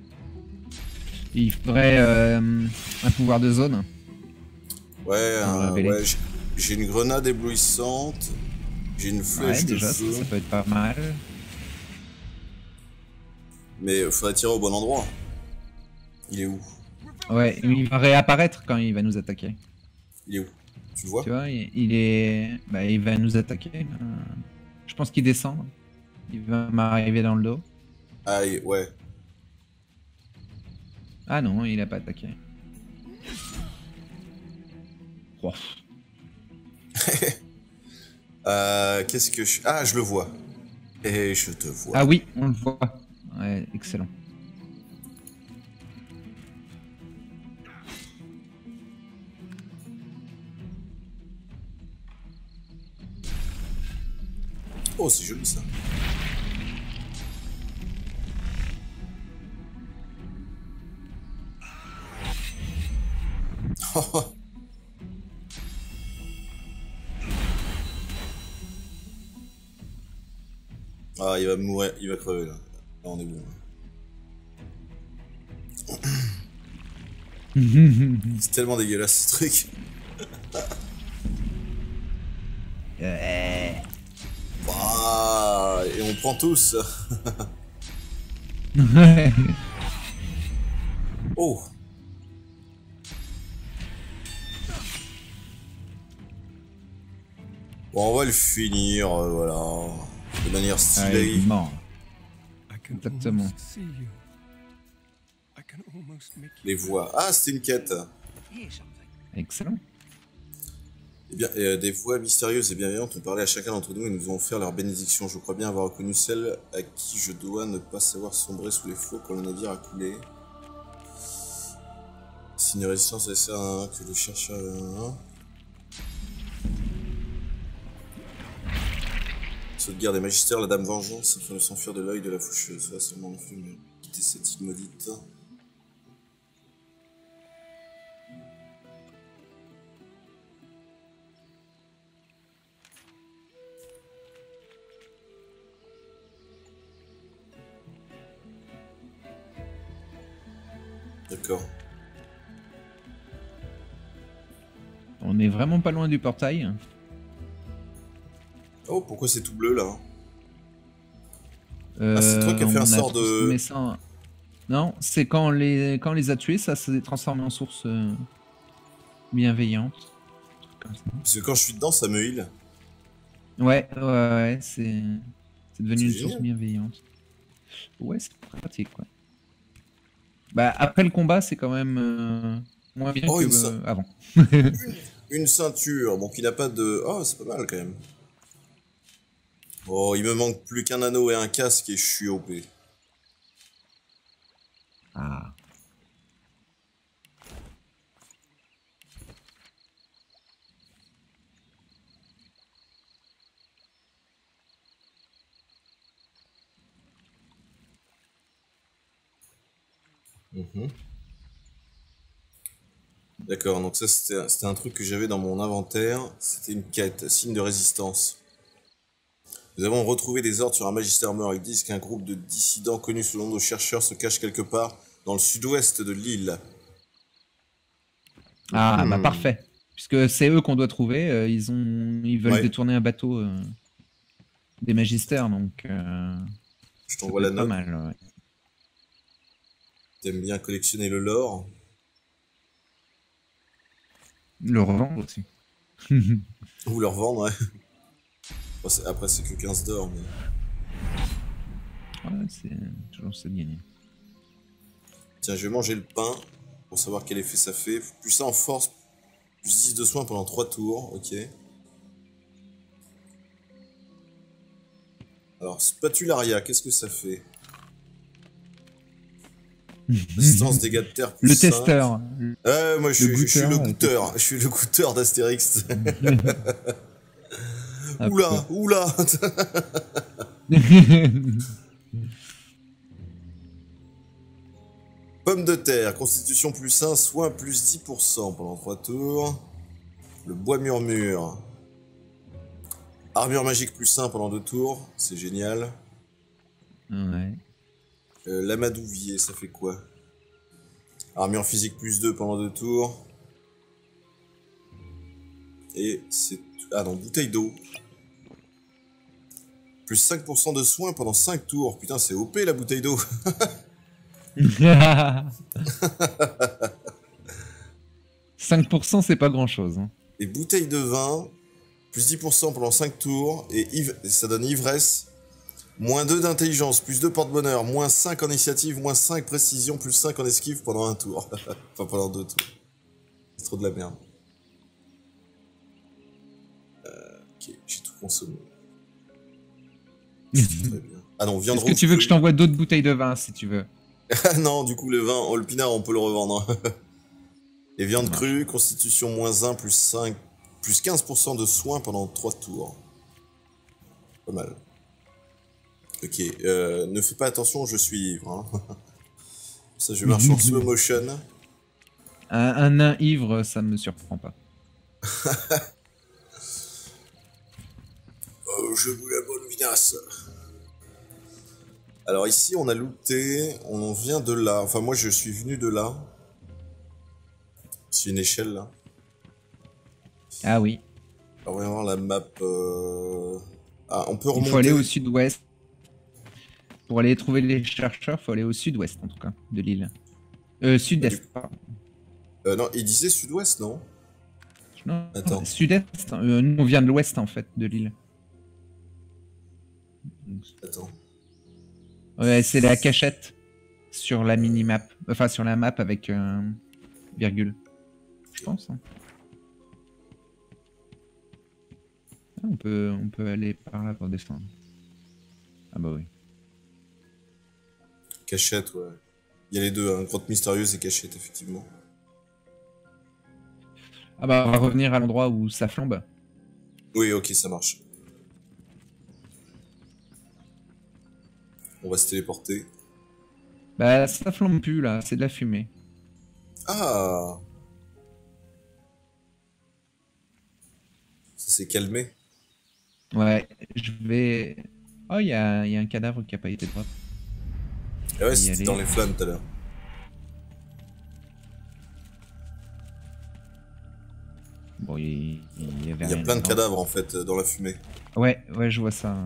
Il faudrait un pouvoir de zone. Ouais, le révéler. ouais, j'ai une grenade éblouissante. J'ai une flèche Ouais, de déjà, feu. ça peut être pas mal. Mais faudrait tirer au bon endroit. Il est où? Ouais, il va réapparaître quand il va nous attaquer. Il est où? Tu le vois? Tu vois, il est... Bah, il va nous attaquer. Je pense qu'il descend. Il va m'arriver dans le dos. Ah, ouais. Ah non, il a pas attaqué. Oh. Qu'est-ce que je... Ah, je le vois. Et je te vois. Ah oui, on le voit. Ouais, excellent. Oh, c'est joli ça. Ah, il va mourir, il va crever là. Là, on est bon. C'est tellement dégueulasse ce truc. Ah, et on prend tous. Oh. Bon, on va le finir, voilà. De manière Ah, stylée. il est mort. I can Exactement. almost see you. I can almost make you Les voix. Ah, c'était une quête. hear something. Excellent. Eh bien, des voix mystérieuses et bienveillantes ont parlé à chacun d'entre nous et nous ont offert leur bénédiction. Je crois bien avoir reconnu celle à qui je dois ne pas savoir sombrer sous les flots quand le navire a coulé. Signe de résistance à ça, hein, que le chercheur... Sauvegarde des magistères, la dame vengeance, afin de s'enfuir de l'œil de la faucheuse. Là seulement le feu, mais quitter cette île maudite. D'accord. On est vraiment pas loin du portail. Oh, pourquoi c'est tout bleu là? Ah, c'est toi qui as fait un on sort de- transformé ça. Non, c'est quand on les a tués, ça s'est transformé en source bienveillante. Un truc comme ça. Parce que quand je suis dedans, ça me heal. Ouais, c'est devenu C'est une génial. source bienveillante. Ouais, c'est pratique, quoi. Bah, après le combat, c'est quand même moins bien Oh, que avant. Une ceinture, bon, qui n'a pas de... Oh, c'est pas mal, quand même. Oh, il me manque plus qu'un anneau et un casque et je suis OP. Ah. Mhm. D'accord, donc ça c'était un truc que j'avais dans mon inventaire. C'était une quête, signe de résistance. Nous avons retrouvé des ordres sur un magistère mort. Ils disent qu'un groupe de dissidents connus sous le nom de chercheurs se cache quelque part dans le sud-ouest de l'île. Ah, bah parfait. Puisque c'est eux qu'on doit trouver. Ils veulent Ouais. détourner un bateau des magistères, donc Je ça t'envoie peut la être pas note. mal. Ouais. T'aimes bien collectionner le lore. Le revendre aussi. Ou le revendre, ouais. Bon, après c'est que 15 d'or, mais... Ouais, c'est toujours ça de gagner. Tiens, je vais manger le pain pour savoir quel effet ça fait. Plus ça en force, plus 10 de soins pendant 3 tours, ok. Alors, spatularia, qu'est-ce que ça fait? Résistance dégâts de terre plus Le 5. testeur. Moi je suis le goûteur. goûteur. Je suis le goûteur d'Astérix. Ah, Oula, oula. Pomme de terre, constitution plus 1, soin plus 10% pendant 3 tours. Le bois murmure. Armure magique plus 1 pendant 2 tours, c'est génial. Ouais. L'amadouvier, ça fait quoi? Armure physique plus 2 pendant 2 tours. Et c'est... Ah non, bouteille d'eau. Plus 5% de soins pendant 5 tours. Putain, c'est OP la bouteille d'eau. 5%, c'est pas grand chose. Hein. Et bouteille de vin, plus 10% pendant 5 tours. Et ça donne ivresse. Moins 2 d'intelligence, plus 2 porte-bonheur, moins 5 en initiative, moins 5 précision, plus 5 en esquive pendant un tour. Enfin, pendant 2 tours. C'est trop de la merde. Ok, j'ai tout consommé. Très bien. Ah non, viande Est-ce que tu veux que je t'envoie d'autres bouteilles de vin, si tu veux? Ah non, du coup, le vin, le pinard, on peut le revendre. Et viande crue, constitution moins 1, plus 5, plus 15% de soins pendant 3 tours. Pas mal. Ok, ne fais pas attention, je suis ivre. Hein. Ça, je marche en slow motion. Un nain ivre, ça me surprend pas. Oh, je veux la bonne vinasse. Alors ici, on a looté, on vient de là. Enfin, moi, je suis venu de là. C'est une échelle, là. Ah oui. Alors, on va voir la map. Ah, on peut remonter. Il faut aller au sud-ouest. Pour aller trouver les chercheurs, il faut aller au sud-ouest, en tout cas, de l'île. Sud-est, pardon. Non, il disait sud-ouest, non? Non, attends. Sud-est. Nous, on vient de l'ouest, en fait, de l'île. Attends. Ouais, c'est la cachette sur la mini-map. Enfin, sur la map avec virgule. Je pense. Hein. Ah, on peut aller par là pour descendre. Ah bah oui. Cachette, ouais. Il y a les deux, hein, grotte mystérieuse et cachette, effectivement. Ah bah on va revenir à l'endroit où ça flambe. Oui, ok, ça marche. On va se téléporter. Bah ça flambe plus là, c'est de la fumée. Ah! Ça s'est calmé. Ouais, je vais... Oh, il y a un cadavre qui a pas été drop. Ah ouais, c'était dans les flammes tout à l'heure. Bon, il y avait Il y a rien plein de dedans. cadavres en fait dans la fumée. Ouais, je vois ça.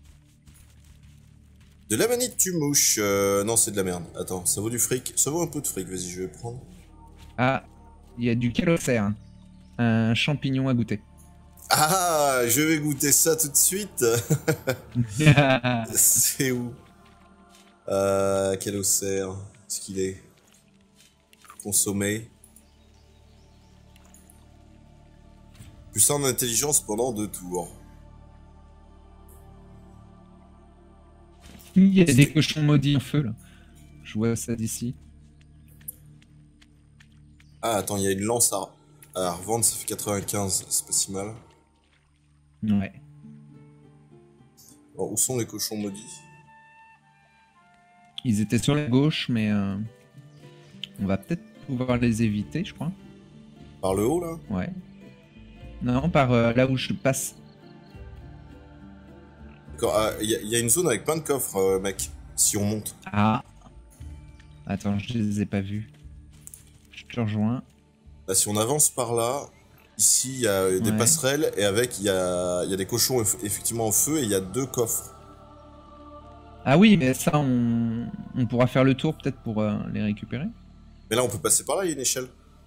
De l'amanite tu mouches. Non, c'est de la merde. Attends, ça vaut du fric. Ça vaut un peu de fric, vas-y, je vais prendre. Ah, il y a du calocère. Hein. Un champignon à goûter. Ah, je vais goûter ça tout de suite. C'est où? Quel ossaire est-ce qu'il est? Consommé. Plus 1 en intelligence pendant 2 tours. Il y a des cochons maudits en feu là. Je vois ça d'ici. Ah, attends, il y a une lance à revendre, ça fait 95, c'est pas si mal. Ouais. Bon, où sont les cochons maudits? Ils étaient sur la gauche, mais on va peut-être pouvoir les éviter, je crois. Par le haut, là? Ouais. Non, par là où je passe. D'accord, il y a une zone avec plein de coffres, mec, si on monte. Ah. Attends, je les ai pas vus. Je te rejoins. Là, si on avance par là, ici, il y a des Ouais. passerelles, et avec, il y a des cochons effectivement en feu, et il y a 2 coffres. Ah oui, mais ça, on pourra faire le tour peut-être pour les récupérer. Mais là, on peut passer par là, il y a une échelle.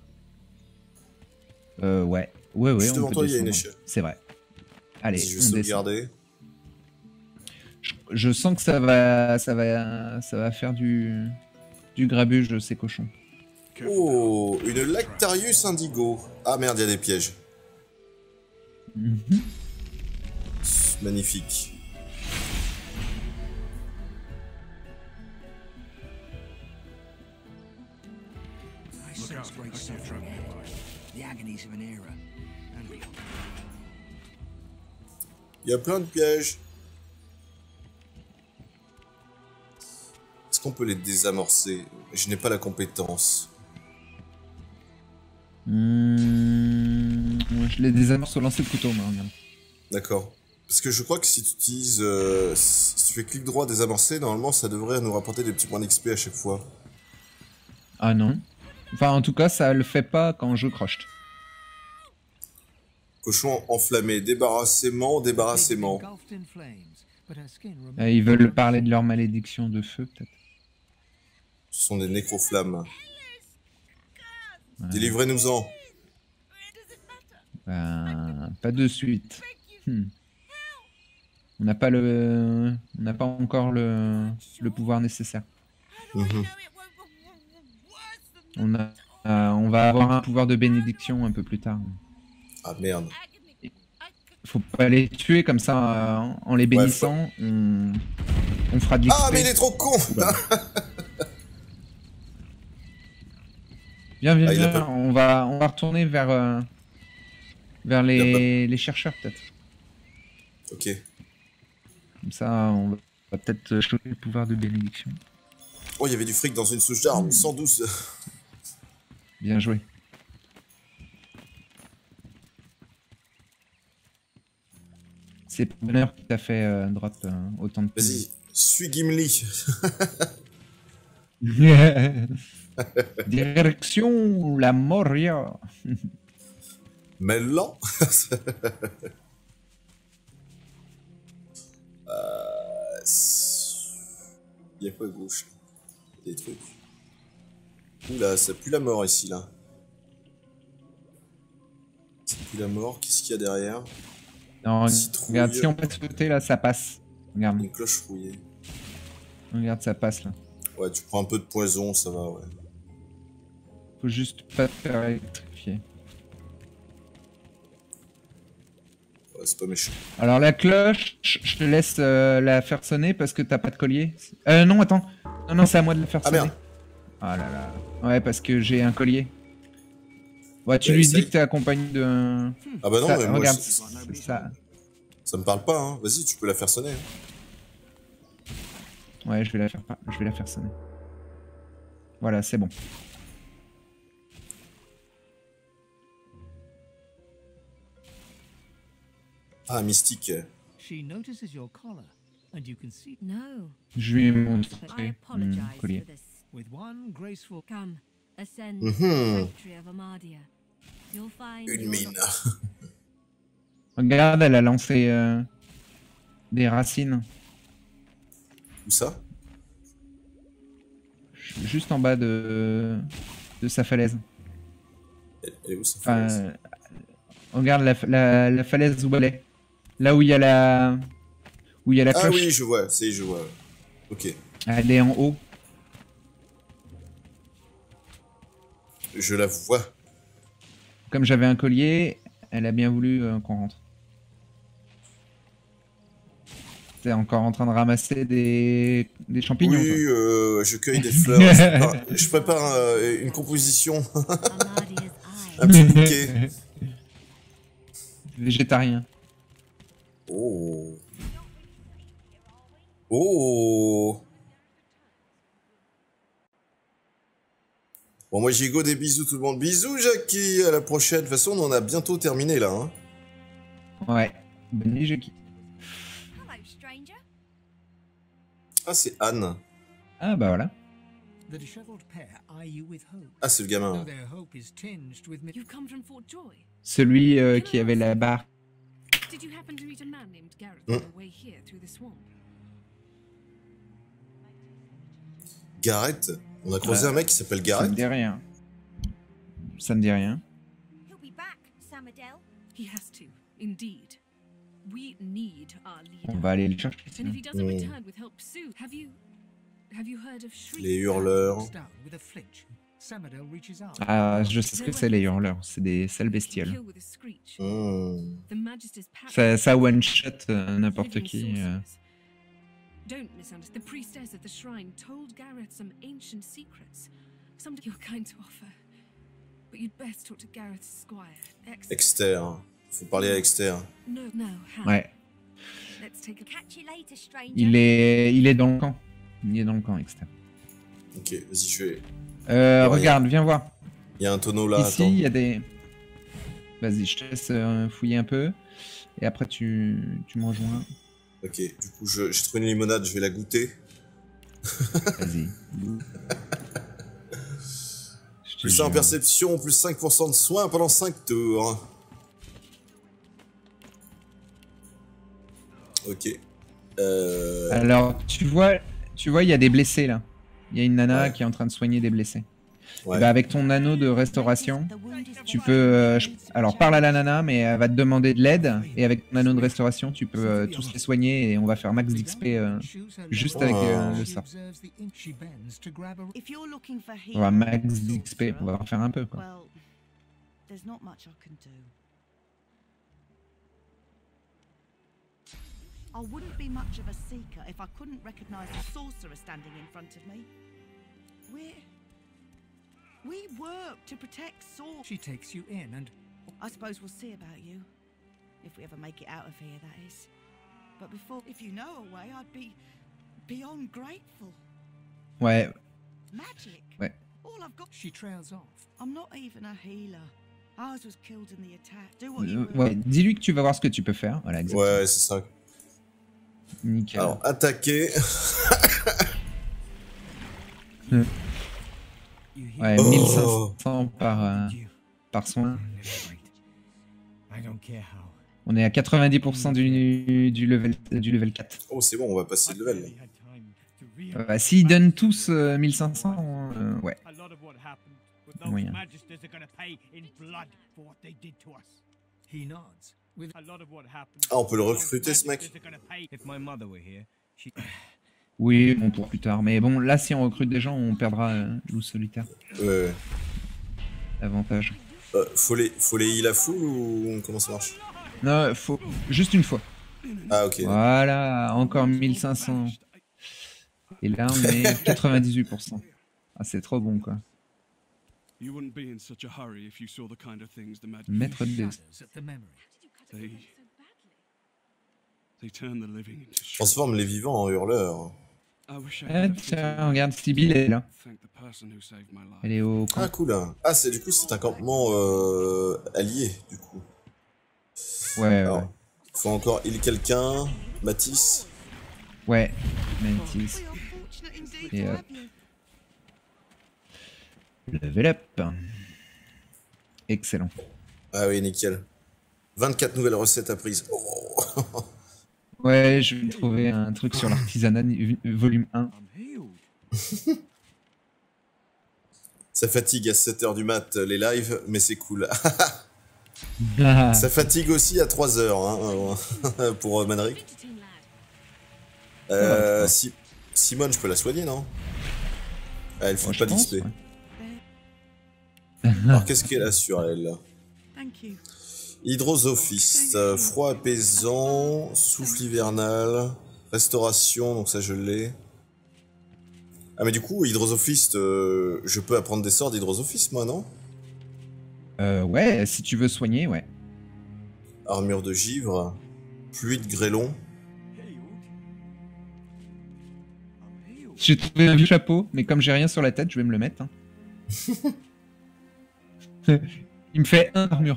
Ouais. Ouais, Juste on devant peut toi, il y a une descendre. échelle. C'est vrai. Allez, Si je on vais descend. sauvegarder. Je sens que ça va faire du grabuge ces cochons. Oh, une Lactarius indigo. Ah merde, il y a des pièges. Mhm. Magnifique. I sense great suffering ahead. The agonies of an era. And beyond. Il y a plein de pièges. Est-ce qu'on peut les désamorcer? Je n'ai pas la compétence. Je les désamorce au lancer de couteau, moi, regarde. D'accord. Parce que je crois que si tu utilises... si tu fais clic droit désamorcer, normalement ça devrait nous rapporter des petits points d'XP à chaque fois. Ah non. Enfin, en tout cas, ça le fait pas quand je croche. Cochon enflammé, débarrassement, débarrassement. Engulfed in flames, but her skin remains Ils veulent parler de leur malédiction de feu, peut-être. Ce sont des nécroflammes. Ouais. Délivrez-nous-en. Ben, pas de suite. On n'a pas encore le pouvoir nécessaire. Mhm. On va avoir un pouvoir de bénédiction un peu plus tard. Ah merde. Faut pas les tuer comme ça en les bénissant. On fera de l'XP. Ah mais il est trop con. Viens, Ah, il a viens. pas- On va retourner vers les chercheurs peut-être. Ok. Comme ça, on va peut-être choper le pouvoir de bénédiction. Oh, il y avait du fric dans une souche d'armes. 112. Bien joué. C'est pour bonheur qui t'a fait drop autant de Vas-y, suis Gimli. Direction la Moria. Mais lent. Il y a quoi à gauche? Des trucs. Oula, ça pue la mort ici, là. Ça pue la mort. Qu'est-ce qu'il y a derrière? Non, Citrouille. regarde, si on passe côté là, ça passe. Regarde, Une cloche rouillée. regarde, ça passe là. Ouais, tu prends un peu de poison, ça va, ouais. Faut juste pas te faire électrifier. Ouais, c'est pas méchant. Alors la cloche, je te laisse la faire sonner parce que t'as pas de collier. Non, attends. Non, c'est à moi de la faire Ah, sonner. merde. Ah là là. Ouais, parce que j'ai un collier. Ouais, tu Ouais, lui essaye. dis que t'es accompagné de... Ah bah non, Ça, mais moi, regarde, ça c'est ça. me parle pas, hein. Vas-y, tu peux la faire sonner. Hein. Ouais, je vais la faire sonner. Voilà, c'est bon. Ah, mystique. She notices your collar, and you can see No, Je lui ai but I montré apologize mon collier. for this. with one graceful. Come, ascend Mhm. to the sanctuary of Amadia. You'll find Une you're mine. not- Regarde, elle a lancé des racines. Où ça? Juste en bas de sa falaise. Elle est où, ça? Enfin, regarde la falaise où elle est. Là où il y a la Ah cloche. oui, je vois, je vois. Ok. Elle est en haut. Je la vois. Comme j'avais un collier, elle a bien voulu qu'on rentre. T'es encore en train de ramasser des champignons, Oui, toi. je cueille des fleurs. Je prépare une composition. Un petit bouquet. Végétarien. Oh. Oh. Bon, moi j'y go, des bisous tout le monde. Bisous Jackie, à la prochaine. De toute façon, on en a bientôt terminé là. Hein. Ouais. Bonne nuit, Jackie. Hello, stranger. Ah, c'est Anne. Ah bah voilà. The disheveled pair eye you with hope, Ah, c'est le though gamin. their hope is tinged with You've come from Fort Joy. Celui qui avait la barre. Did you happen to meet a man named Garrett Hmm. on your way here through the swamp? Garrett. On a croisé un mec qui s'appelle Ça me Garrett. dit rien. Ça me dit rien. He'll be back, Samadel. He has to, indeed. We need our On leader. va aller le chercher. And if he doesn't Hmm. return with help soon, have you heard of Shriek? Les hurleurs. looks down with a flinch. Samadel reaches out. Ah, je sais ce que c'est les hurleurs. C'est des sales bestioles. Kill with a screech. Hmm. The Majesty's pact- Ça one shot n'importe living qui. sorcerers. Don't misunderstand. The priestess of the shrine told Gareth some ancient secrets. Some you're kind to offer. But you'd best talk to Gareth's squire. Exter. Faut parler à Exter. No, how? Ouais. Let's take a Catch you later, stranger. Il est dans le camp. Il est dans le camp, externe. Ok, vas-y, je vais. Regarde, viens voir. Il y a un tonneau là, Ici, attends. il y a des... Vas-y, je te laisse fouiller un peu. Et après, tu me rejoins. Ok, du coup, j'ai trouvé une limonade, je vais la goûter. Vas-y. Je te Plus 1 en jure. perception, plus 5% de soins pendant 5 tours. Ok. Alors, tu vois, il y a des blessés là. Il y a une nana Ouais. qui est en train de soigner des blessés. Ouais. Bah, avec ton anneau de restauration, tu peux... alors, parle à la nana, mais elle va te demander de l'aide. Et avec ton anneau de restauration, tu peux tous les soigner et on va faire max d'XP. juste avec, le sort. If you're looking for On va healing, max d'XP, on va en faire un peu quoi. well, there's not much I can do. I wouldn't be much of a seeker if I couldn't recognize the sorcerer standing in front of me. We work to protect Sword. She takes you in and I suppose we'll see about you. If we ever make it out of here, that is. But before, if you know a way, I'd be beyond grateful. Ouais, Magic. ouais. All I've got. she trails off. I'm not even a healer. Ours was killed in the attack. Do what you will. Ouais, dis-lui que tu vas voir ce que tu peux faire. Voilà, exactement. Ouais, c'est ça. Nickel. Alors, attaquer. You hear Ouais, Oh. 1500 you. par soin. Never wait. I don't care how. On est à 90% du level 4. Oh, c'est bon, on va passer de level. là. S'ils donnent tous 1500, ouais. A lot of what happened, but those Moyen. magisters are gonna pay in blood for what they did to us. He nods. With A lot of what happened. Ah, on peut le those recruter, ce mec. magisters are gonna pay. If my mother were here, she. Oui, bon, pour plus tard. Mais bon, là, si on recrute des gens, on perdra loup solitaire. Ouais. Avantage. Faut les heal à full ou comment ça marche? Non, faut juste une fois. Ah, ok. Voilà, encore 1500. Et là, on est 98%. Ah, c'est trop bon, quoi. You wouldn't be in such a hurry if you saw the kind of things the magic. Maître de... shudders at the memory. They turn the living into shit. Transforme les vivants en hurleurs. I wish I Ah, had a tiens, regarde, Sibyl est là. thank the person who saved my life. Elle est au camp. Ah, cool. Hein. Ah, c'est du coup, c'est un campement allié, du coup. Ouais, Alors, ouais. faut encore heal quelqu'un. Matisse. Ouais, Mantis. We are fortunate indeed Et to hop. have you. Level up. Excellent. Ah oui, nickel. 24 nouvelles recettes apprises. Oh. Ouais, je vais trouver un truc sur l'artisanat volume 1. I'm healed. Ça fatigue à 7h du mat les lives, mais c'est cool. Ah, Ça fatigue aussi à 3h hein, pour Manric. Fidgeting lad. Si, Simone, je peux la soigner, non? Ah, elle file pas pense, d'XP. ouais. Alors, qu'est-ce qu'elle a sur elle? Thank you. Hydrosophiste, froid apaisant, souffle hivernal, restauration, donc ça je l'ai. Ah mais du coup, hydrosophiste, je peux apprendre des sorts d'hydrosophiste moi, non? Ouais, si tu veux soigner, ouais. Armure de givre, pluie de grêlon. J'ai trouvé un vieux chapeau, mais comme j'ai rien sur la tête, je vais me le mettre. Hein. Il me fait 1 armure.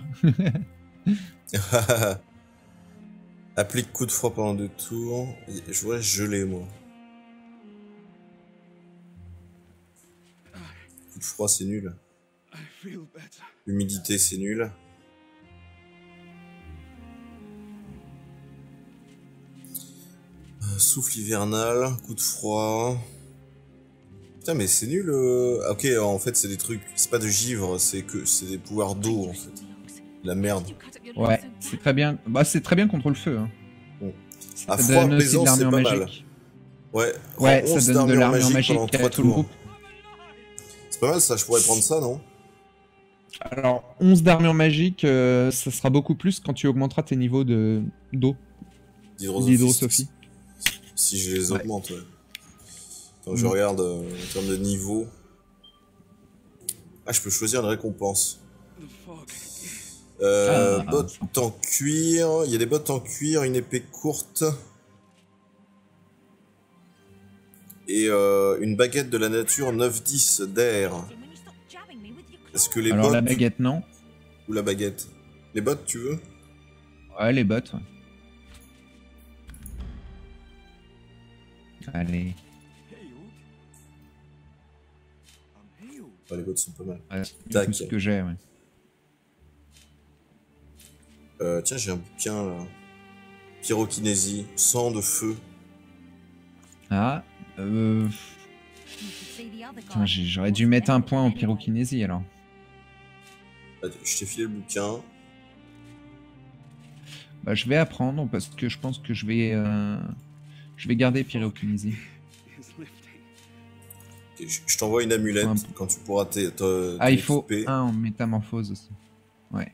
Applique coup de froid pendant 2 tours. Je voudrais geler moi. Coup de froid c'est nul. I feel better. Humidité c'est nul. Souffle hivernal, coup de froid. Putain mais c'est nul. Ok en fait c'est des trucs, c'est pas de givre, c'est des pouvoirs d'eau en fait. La merde. Ouais, c'est très bien. Bah c'est très bien contre le feu. Hein. Bon. Ça À froid donne aussi de apaisant c'est l'armure pas mal. magique. Ouais, Ouais, rend 11 ça donne de l'armure magique pendant à 3 tout le tours. groupe. C'est pas mal ça, je pourrais prendre ça non? Alors 11 d'armure magique, ça sera beaucoup plus quand tu augmenteras tes niveaux de d'eau. D'hydrosophie. Si je les augmente, ouais. Quand je regarde en termes de niveau. Ah, je peux choisir une récompense. Bottes en cuir. Il y a des bottes en cuir, une épée courte. Et une baguette de la nature 9-10 d'air. Est-ce que les Alors bottes... la baguette, non. Ou la baguette? Les bottes, tu veux? Ouais, les bottes. Ouais. Allez. Ouais, les bottes sont pas mal. Ouais, c'est Tac. tout ce que j'ai, ouais. Tiens, j'ai un bouquin là. Pyrokinésie, sang de feu. Ah. Putain, j'aurais dû mettre un point en pyrokinésie alors. Je t'ai filé le bouquin. Bah, je vais apprendre parce que je pense que je vais garder pyrokinésie. Je t'envoie une amulette quand tu pourras Ah, il faut un en métamorphose aussi. Ouais.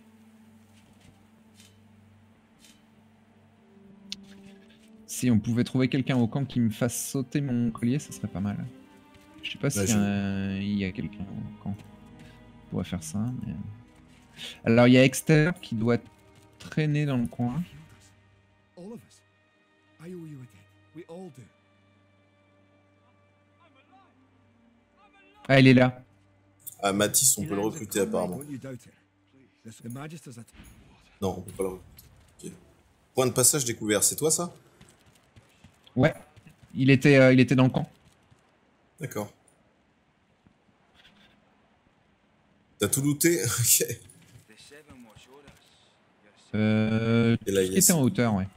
Si on pouvait trouver quelqu'un au camp qui me fasse sauter mon collier, ça serait pas mal. Je sais pas si il y a quelqu'un au camp qui pourrait faire ça. Mais... Alors il y a Exter qui doit traîner dans le coin. Ah, il est là. Ah, Matisse, on peut le recruter apparemment. Non, on peut pas le recruter. Okay. Point de passage découvert, c'est toi ça? Ouais, il était dans le camp. D'accord. T'as tout looté? Ok. Et là, il était en hauteur, ouais.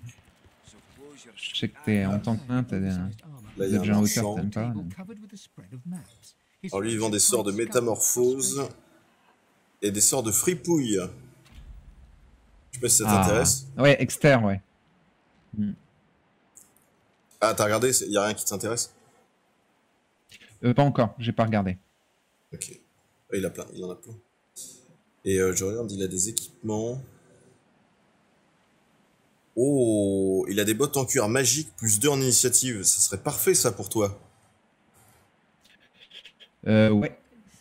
Je sais que t'es en tant que nain, t'as déjà en hauteur, t'aimes pas. Alors lui, il vend des sorts de métamorphose et des sorts de fripouille. Je sais pas si ça t'intéresse. Ouais, Exter, ouais. Ah, t'as regardé? Il y a rien qui t'intéresse? Pas encore, j'ai pas regardé. Ok. Il en a plein. Et je regarde, il a des équipements. Oh, il a des bottes en cuir magique plus 2 en initiative. Ça serait parfait ça pour toi. Ouais.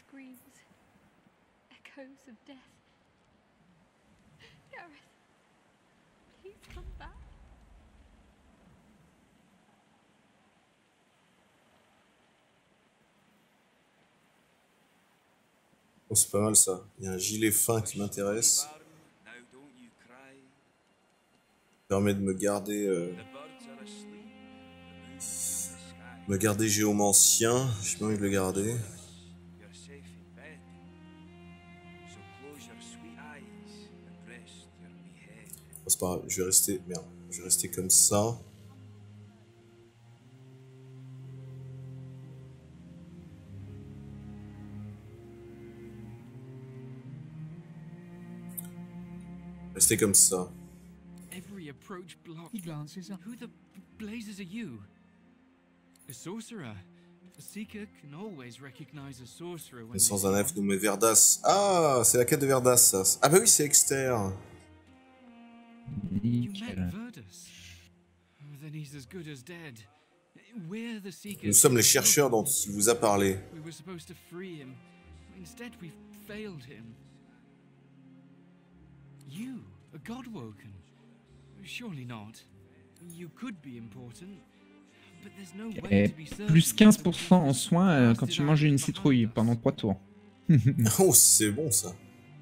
Oh, c'est pas mal ça. Il y a un gilet fin qui m'intéresse. Permet de me garder géomancien. J'ai pas envie de le garder. Oh, c'est pas grave, je vais rester. Merde, je vais rester comme ça. Rester comme ça. Every approach blocked. He glances up. Who the blazes are you? Naissance d'un elfe nommé Verdas. Ah, c'est la quête de Verdas, ça. Ah bah oui, c'est Exter. Nickel. Nous sommes les chercheurs dont il vous a parlé. You, a Godwoken? Surely not. You could be important, but there's no way Et to be certain. plus 15% en soins quand tu manges une citrouille pendant 3 tours. Oh, c'est bon ça.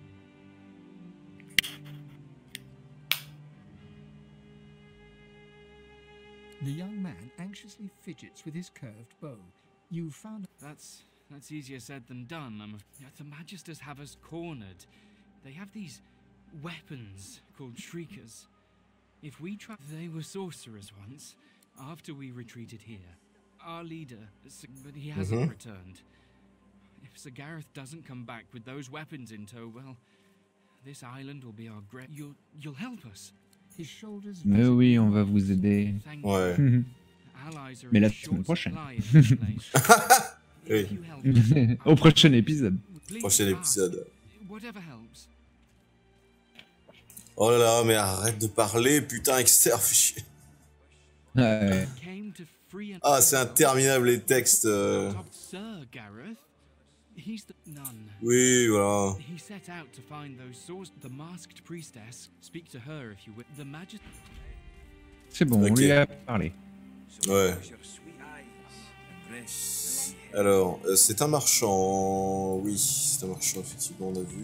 The young man anxiously fidgets with his curved bow. You found That's easier said than done. The Magisters have us cornered. They have these weapons called Shriekers. If we try, they were sorcerers once. After we retreated here, our leader, but he hasn't returned. If Sir Gareth doesn't come back with those weapons in tow, well, this island will be our grave. You'll help us. his shoulders. Mais oui, on va vous aider. Thank Ouais. you. Allies are Mais in la short semaine prochaine. supply in this place. Oui. If you help us, Au prochain épisode. please Prochain ask. épisode. Whatever helps. Oh là là, mais arrête de parler, putain, Exter, fais chier. Ouais. Came to free and Ah, c'est interminable les textes. Sir Gareth. He's the nun. Oui, voilà. He set out to find those sources. The masked priestess. Speak to her if you will. The magic. C'est bon, on Ok. lui a parlé. Ouais. Alors, c'est un marchand. Oui, c'est un marchand, effectivement, on a vu.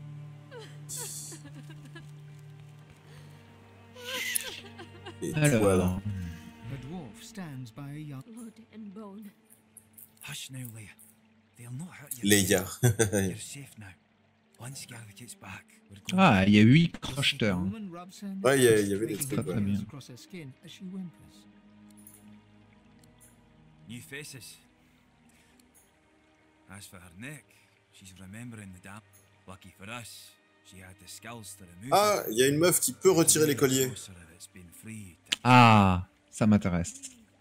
Et Alors, voilà. A dwarf stands by a young. Blood and bone. Hush now, Leia. They'll not hurt you. Leia. You're safe now. Once Gareth gets back, we're going. ah, il y a 8 crocheteurs. hein. Woman rubs her Ouais, il y nose, avait des making trucs, Très ouais. bien. across her skin as she whimpers. New faces. As for her neck, she's remembering the dam. Lucky for us, she had the skills to remove Ah, il y a une meuf qui peut retirer les colliers. sorcerer that's been freed. Ah, ça m'intéresse.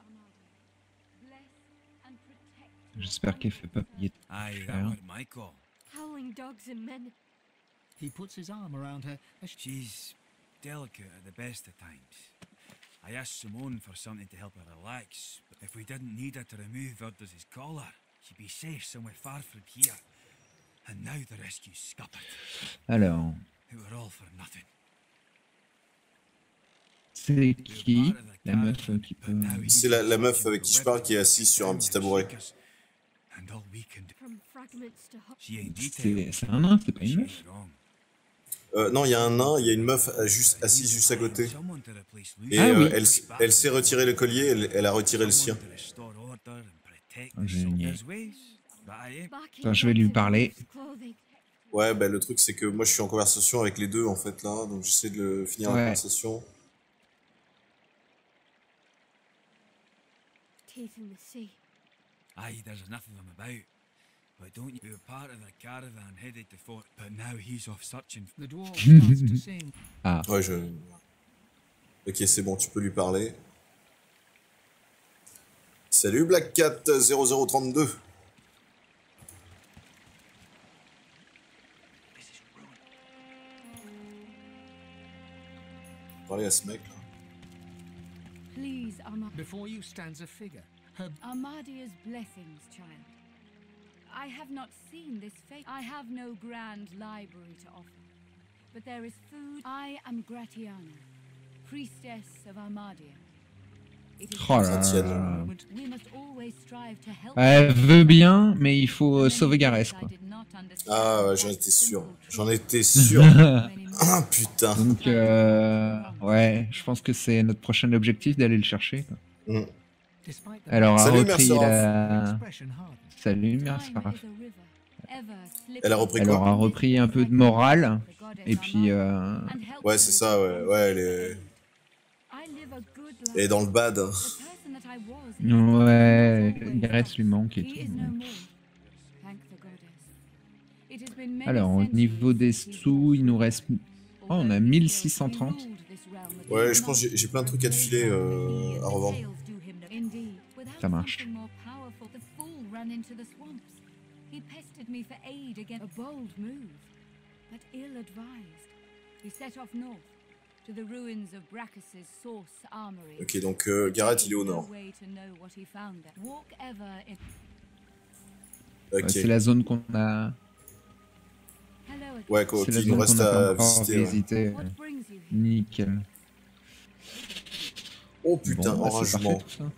J'espère qu'elle fait pas payer. Aye, that Fair. were my call. Howling dogs and men. He puts his arm around her as she. She's delicate at the best of times. I asked Simone for something to help her relax, but if we didn't need her to remove Verdus' collar, she'd be safe somewhere far from here. And now the rescue's scuppered. Alors, It were all for nothing. c'est qui la meuf qui peut. C'est la meuf avec qui je parle qui est assise sur un petit tabouret. And all we can do. From fragments to She ain't detailed. C'est un nain, c'est pas She une meuf. ain't wrong. Non, il y a un nain, il y a une meuf juste, assise juste à côté. Someone to replace Lucy. Et Ah oui. elle sait retirer le collier, elle a retiré le sien. Someone to restore order and protect Oh, the génial. soldier's ways. But I ain't. barking Attends, je vais lui dogs and parler. wolves' clothing. Ouais, bah le truc c'est que moi je suis en conversation avec les deux en fait là, donc j'essaie de finir la Ouais. conversation. Teeth in the sea. Aye, there's enough of them about. But don't you? We were part of the caravan headed to Fort, but now he's off searching. The dwarf starts to sing. Ah, Ouais, Ok, c'est bon, tu peux lui parler. Salut Black Cat 0032. Parler à ce mec là. Please, Before you stands a figure. Her Armadia's blessings, child. I have not seen this fate. I have no grand library to offer. But there is food. I am Gratiana, priestess of Armadia. It is oh là Gratiana. là. we must always strive to help. Elle veut bien, mais il faut sauver Gareth, quoi. Ah ouais, j'en étais sûr. J'en étais sûr. Ah putain. Donc, ouais, je pense que c'est notre prochain objectif d'aller le chercher, quoi. Mm. despite the Elle aura Salut, repris Merceraf. la... expression hardens. Salut, merci. Elle a repris Elle quoi aura repris un peu de morale, et puis... Ouais, c'est ça, ouais. Ouais, elle est dans le bad. Ouais, Gareth lui manque et tout. Alors, au niveau des sous, il nous reste... Oh, on a 1630. Ouais, je pense que j'ai plein de trucs à te filer à revendre. Ça marche. Something more powerful. The fool ran into the swamps. He pestered me for aid against a bold move, but ill-advised. He set off north to the ruins of Brachus's source armory. Ok, donc Gareth, il est au nord. No way to know what he found there. Walk ever in... Ok. Ouais, c'est la zone qu'on a. Ouais, C'est la qu'il nous zone reste qu'on a pas à encore visiter. Ouais. visité. Nickel. Oh putain, Bon, bah, c'est enragement. parfait, tout ça.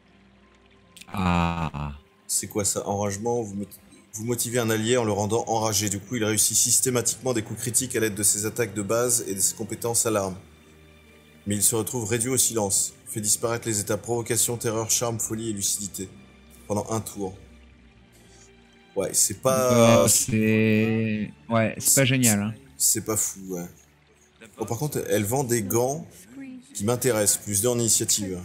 Ah. C'est quoi ça, enragement? Vous motivez un allié en le rendant enragé. Du coup, il réussit systématiquement des coups critiques à l'aide de ses attaques de base et de ses compétences à l'arme. Mais il se retrouve réduit au silence. Fait disparaître les états provocation, terreur, charme, folie et lucidité. Pendant un tour. Ouais, c'est pas... c'est... Ouais, c'est pas génial. Hein. C'est pas fou, ouais. Bon, par contre, elle vend des gants qui m'intéressent. Plus en initiative.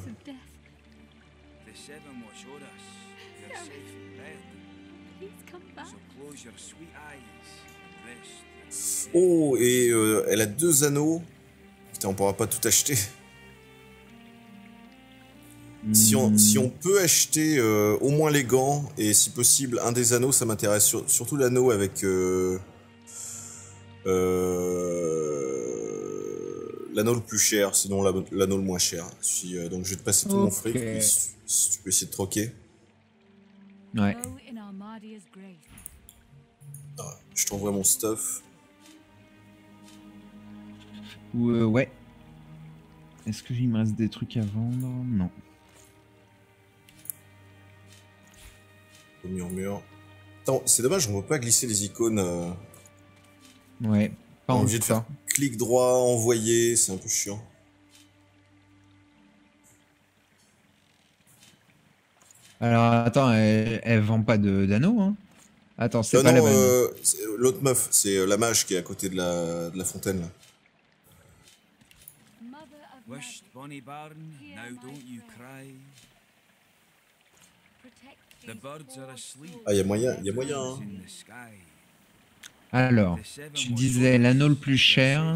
Oh, et elle a 2 anneaux. Putain, on pourra pas tout acheter. Si on peut acheter au moins les gants, et si possible un des anneaux, ça m'intéresse. Surtout l'anneau avec... l'anneau le plus cher, sinon l'anneau le moins cher. Donc je vais te passer tout mon fric, puis si tu peux essayer de troquer. Ouais. Ah, je t'envoie mon stuff. Ouais. Est-ce qu'il me reste des trucs à vendre? Non. Au murmure. Attends, c'est dommage, on peut pas glisser les icônes. Ouais, pas on est en obligé de faire clic droit, envoyer, c'est un peu chiant. Alors attends, elle vend pas d'anneaux, hein? Attends, c'est pas non, la bonne. l'autre meuf, c'est la mage qui est à côté de la fontaine là. Wished bonny barn, now don't you cry. The birds are asleep. Ah, y a moyen, hein. Alors, tu disais l'anneau le plus cher.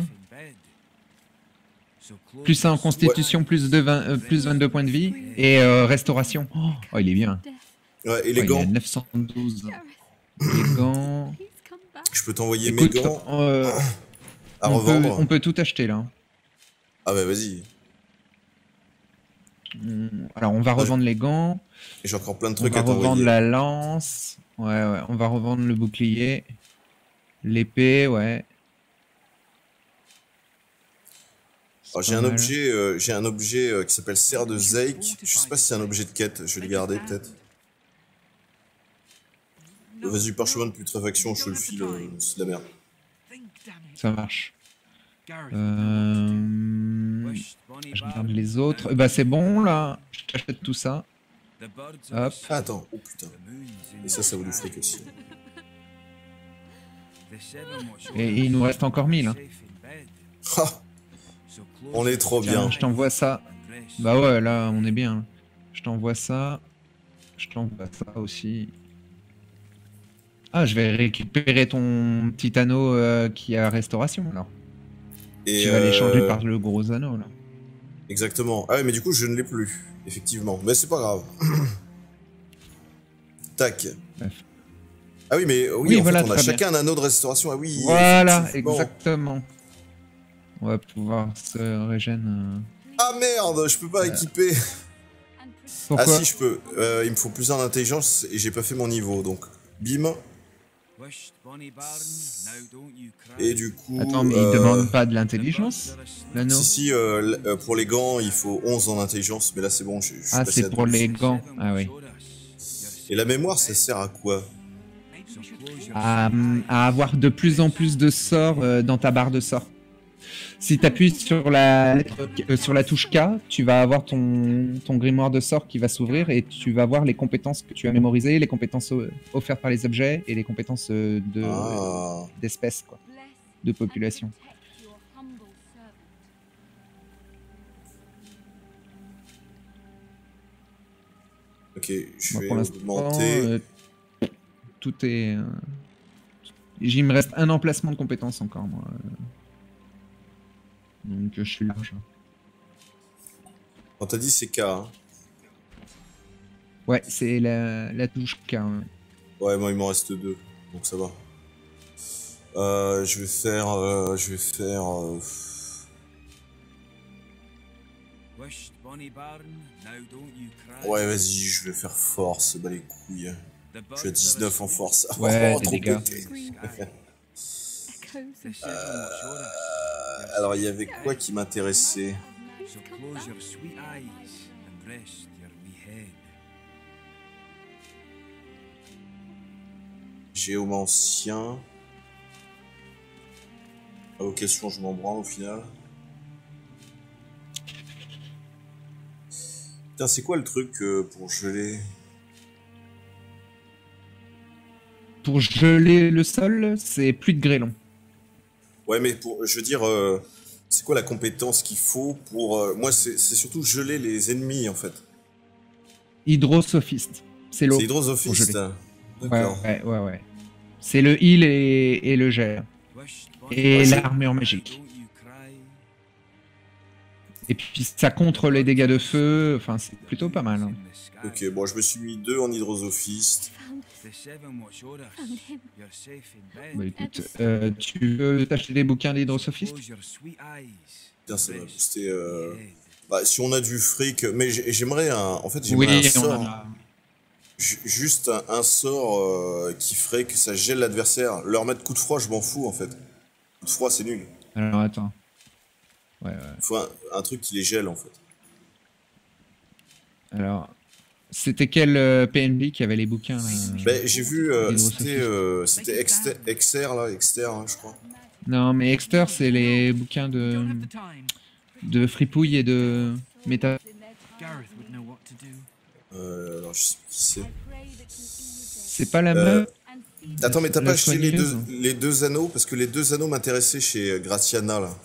Plus 1 en constitution, plus 22 points de vie. Et restauration. Oh, il est bien. Ouais, et les gants. Il est à 912. Les gants. Je peux t'envoyer mes gants à revendre. On peut tout acheter là. Ah bah vas-y. Alors on va revendre les gants. Et j'ai encore plein de trucs à t'envoyer. On va revendre la lance. Ouais, on va revendre le bouclier. L'épée, ouais. J'ai un objet qui s'appelle Serre de Zeik. Je sais pas si c'est un objet de quête, je vais le garder peut-être. Vas-y, parchemin de putréfaction, je te le file, c'est de la merde. Ça marche. Je regarde les autres. Bah c'est bon là, je t'achète tout ça. Hop. Attends, oh putain. Et ça vaut du fric aussi. Et il nous reste encore 1000. Hein. On est trop bien. Je t'envoie ça. Bah ouais, là on est bien. Je t'envoie ça. Je t'envoie ça aussi. Ah, je vais récupérer ton petit anneau qui a restauration alors. Et tu vas l'échanger par le gros anneau là. Exactement. Ah ouais, mais du coup je ne l'ai plus, effectivement. Mais c'est pas grave. Tac. Bref. Ah oui, mais oui, en voilà, fait, on a chacun un anneau de restauration. Ah oui. Voilà, exactement. On va pouvoir se régénérer. Ah merde, je peux pas équiper. Pourquoi? Ah si, je peux. Il me faut plus en intelligence et j'ai pas fait mon niveau, donc bim. Et du coup... Attends, mais il demande pas de l'intelligence, l'anneau? Si, pour les gants, il faut 11 en intelligence, mais là c'est bon, je suis Ah, c'est pour les gants, ah oui. Et la mémoire, ça sert à quoi? À avoir de plus en plus de sorts dans ta barre de sorts. Si tu appuies sur la touche K, tu vas avoir ton grimoire de sorts qui va s'ouvrir et tu vas voir les compétences que tu as mémorisées, les compétences offertes par les objets et les compétences d'espèces, quoi, de population. Ok, je vais augmenter. Tout est... Il me reste un emplacement de compétences encore, moi. Donc je suis large. Quand t'as dit c'est K, hein. Ouais, c'est la touche K. Ouais. Ouais, moi il m'en reste 2, donc ça va. Je vais faire... Ouais, vas-y, je vais faire force, bah les couilles. Je suis à 19 en force. Ouais, Oh, trop dégâts. pété. Alors, il y avait quoi qui m'intéressait? Géomancien. Invocation, je m'en branle au final. Putain, c'est quoi le truc pour geler? Pour geler le sol, c'est plus de grêlons. Ouais, mais pour, je veux dire, c'est quoi la compétence qu'il faut pour... moi, c'est surtout geler les ennemis, en fait. Hydrosophiste. C'est l'eau. C'est hydrosophiste. D'accord. Ouais. C'est le heal et le gel. Et l'armure magique. Et puis ça contre les dégâts de feu, enfin c'est plutôt pas mal. Hein. Ok, bon je me suis mis 2 en hydrosophiste. Bah écoute, tu veux t'acheter des bouquins d'hydrosophiste? Putain, ça va booster... Bah, si on a du fric... Mais j'aimerais un... En fait, j'aimerais un sort... Juste un sort qui ferait que ça gèle l'adversaire. Leur mettre coup de froid, je m'en fous en fait. Coup de froid, c'est nul. Alors attends. Ouais. Il faut un truc qui les gèle en fait. Alors, c'était quel PNB qui avait les bouquins j'ai vu, c'était Exter là, je crois. Non, mais Exter, c'est les bouquins de fripouille et de méta. Alors je sais plus qui c'est. C'est pas la meuf. Attends, mais t'as pas acheté les deux anneaux? Parce que les 2 anneaux m'intéressaient chez Gratiana là.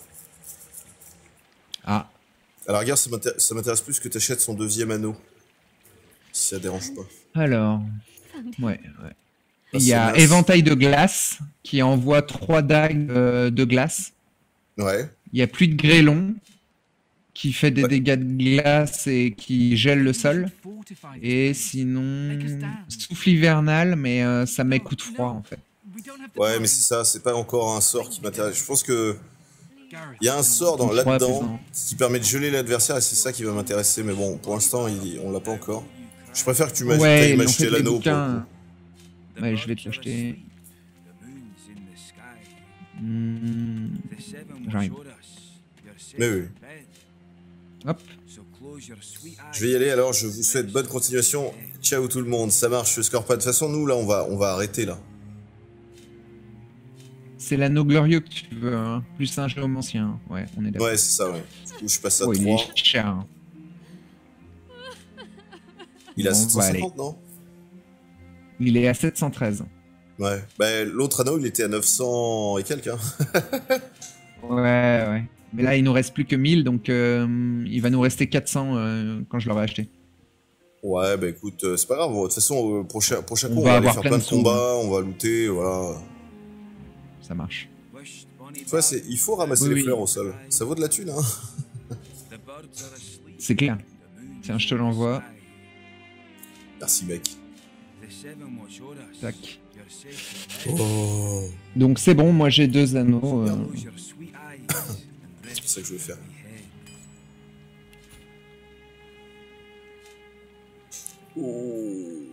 Ah. Alors regarde, ça m'intéresse plus que t'achètes son 2e anneau. Si ça dérange pas. Alors. Ouais. Il y a Éventail de glace qui envoie 3 dagues de glace. Ouais. Il y a Pluie de grêlon qui fait des dégâts de glace et qui gèle le sol. Et sinon, souffle hivernal, mais ça met coup de froid en fait. Ouais, mais c'est ça, c'est pas encore un sort qui m'intéresse. Je pense que il y a un sort là-dedans qui permet de geler l'adversaire et c'est ça qui va m'intéresser. Mais bon, pour l'instant, on l'a pas encore. Je préfère que tu m'achètes l'anneau. Ouais, je vais te l'acheter. J'arrive. Mais oui. Hop. Je vais y aller, alors je vous souhaite bonne continuation. Ciao tout le monde, ça marche le Scorpion. De toute façon, nous là, on va arrêter là. C'est l'anneau glorieux que tu veux, hein. Plus un géomancien. Ouais, on est d'accord. Ouais, c'est ça, ouais. Du coup, je passe à 3. Il est cher. Hein. Il est à 750, non? Il est à 713. Ouais. Bah, l'autre anneau, il était à 900 et quelques. Hein. Ouais. Mais là, il nous reste plus que 1000, donc il va nous rester 400 quand je l'aurai acheté. Ouais, bah écoute, c'est pas grave. De toute façon, prochain coup, on va aller faire plein de combats, on va looter, voilà. Ça marche. Tu vois, il faut ramasser les fleurs au sol. Ça vaut de la thune, hein. C'est clair. Tiens, je te l'envoie. Merci, mec. Tac. Oh. Donc c'est bon, moi j'ai 2 anneaux. C'est ça que je vais faire. Oh.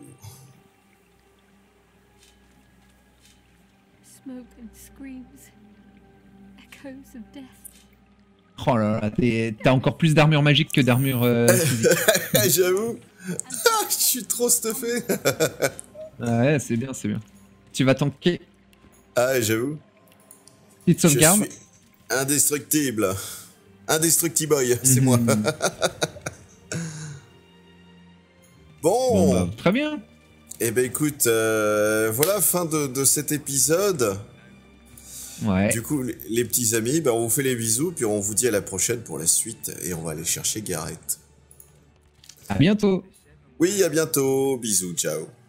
Smoke and screams, echoes of death. Oh là là, t'as encore plus d'armure magique que d'armure physique. J'avoue. Je suis trop stuffé. Ouais, c'est bien. Tu vas tanker. Ah ouais, j'avoue. Petite sauvegarde. Je suis indestructible. Indestructiboy, c'est moi. Bon. Bah, très bien. Eh ben écoute, voilà, fin de cet épisode. Ouais. Du coup, les petits amis, on vous fait les bisous, puis on vous dit à la prochaine pour la suite, et on va aller chercher Gareth. À bientôt. Oui, à bientôt. Bisous, ciao.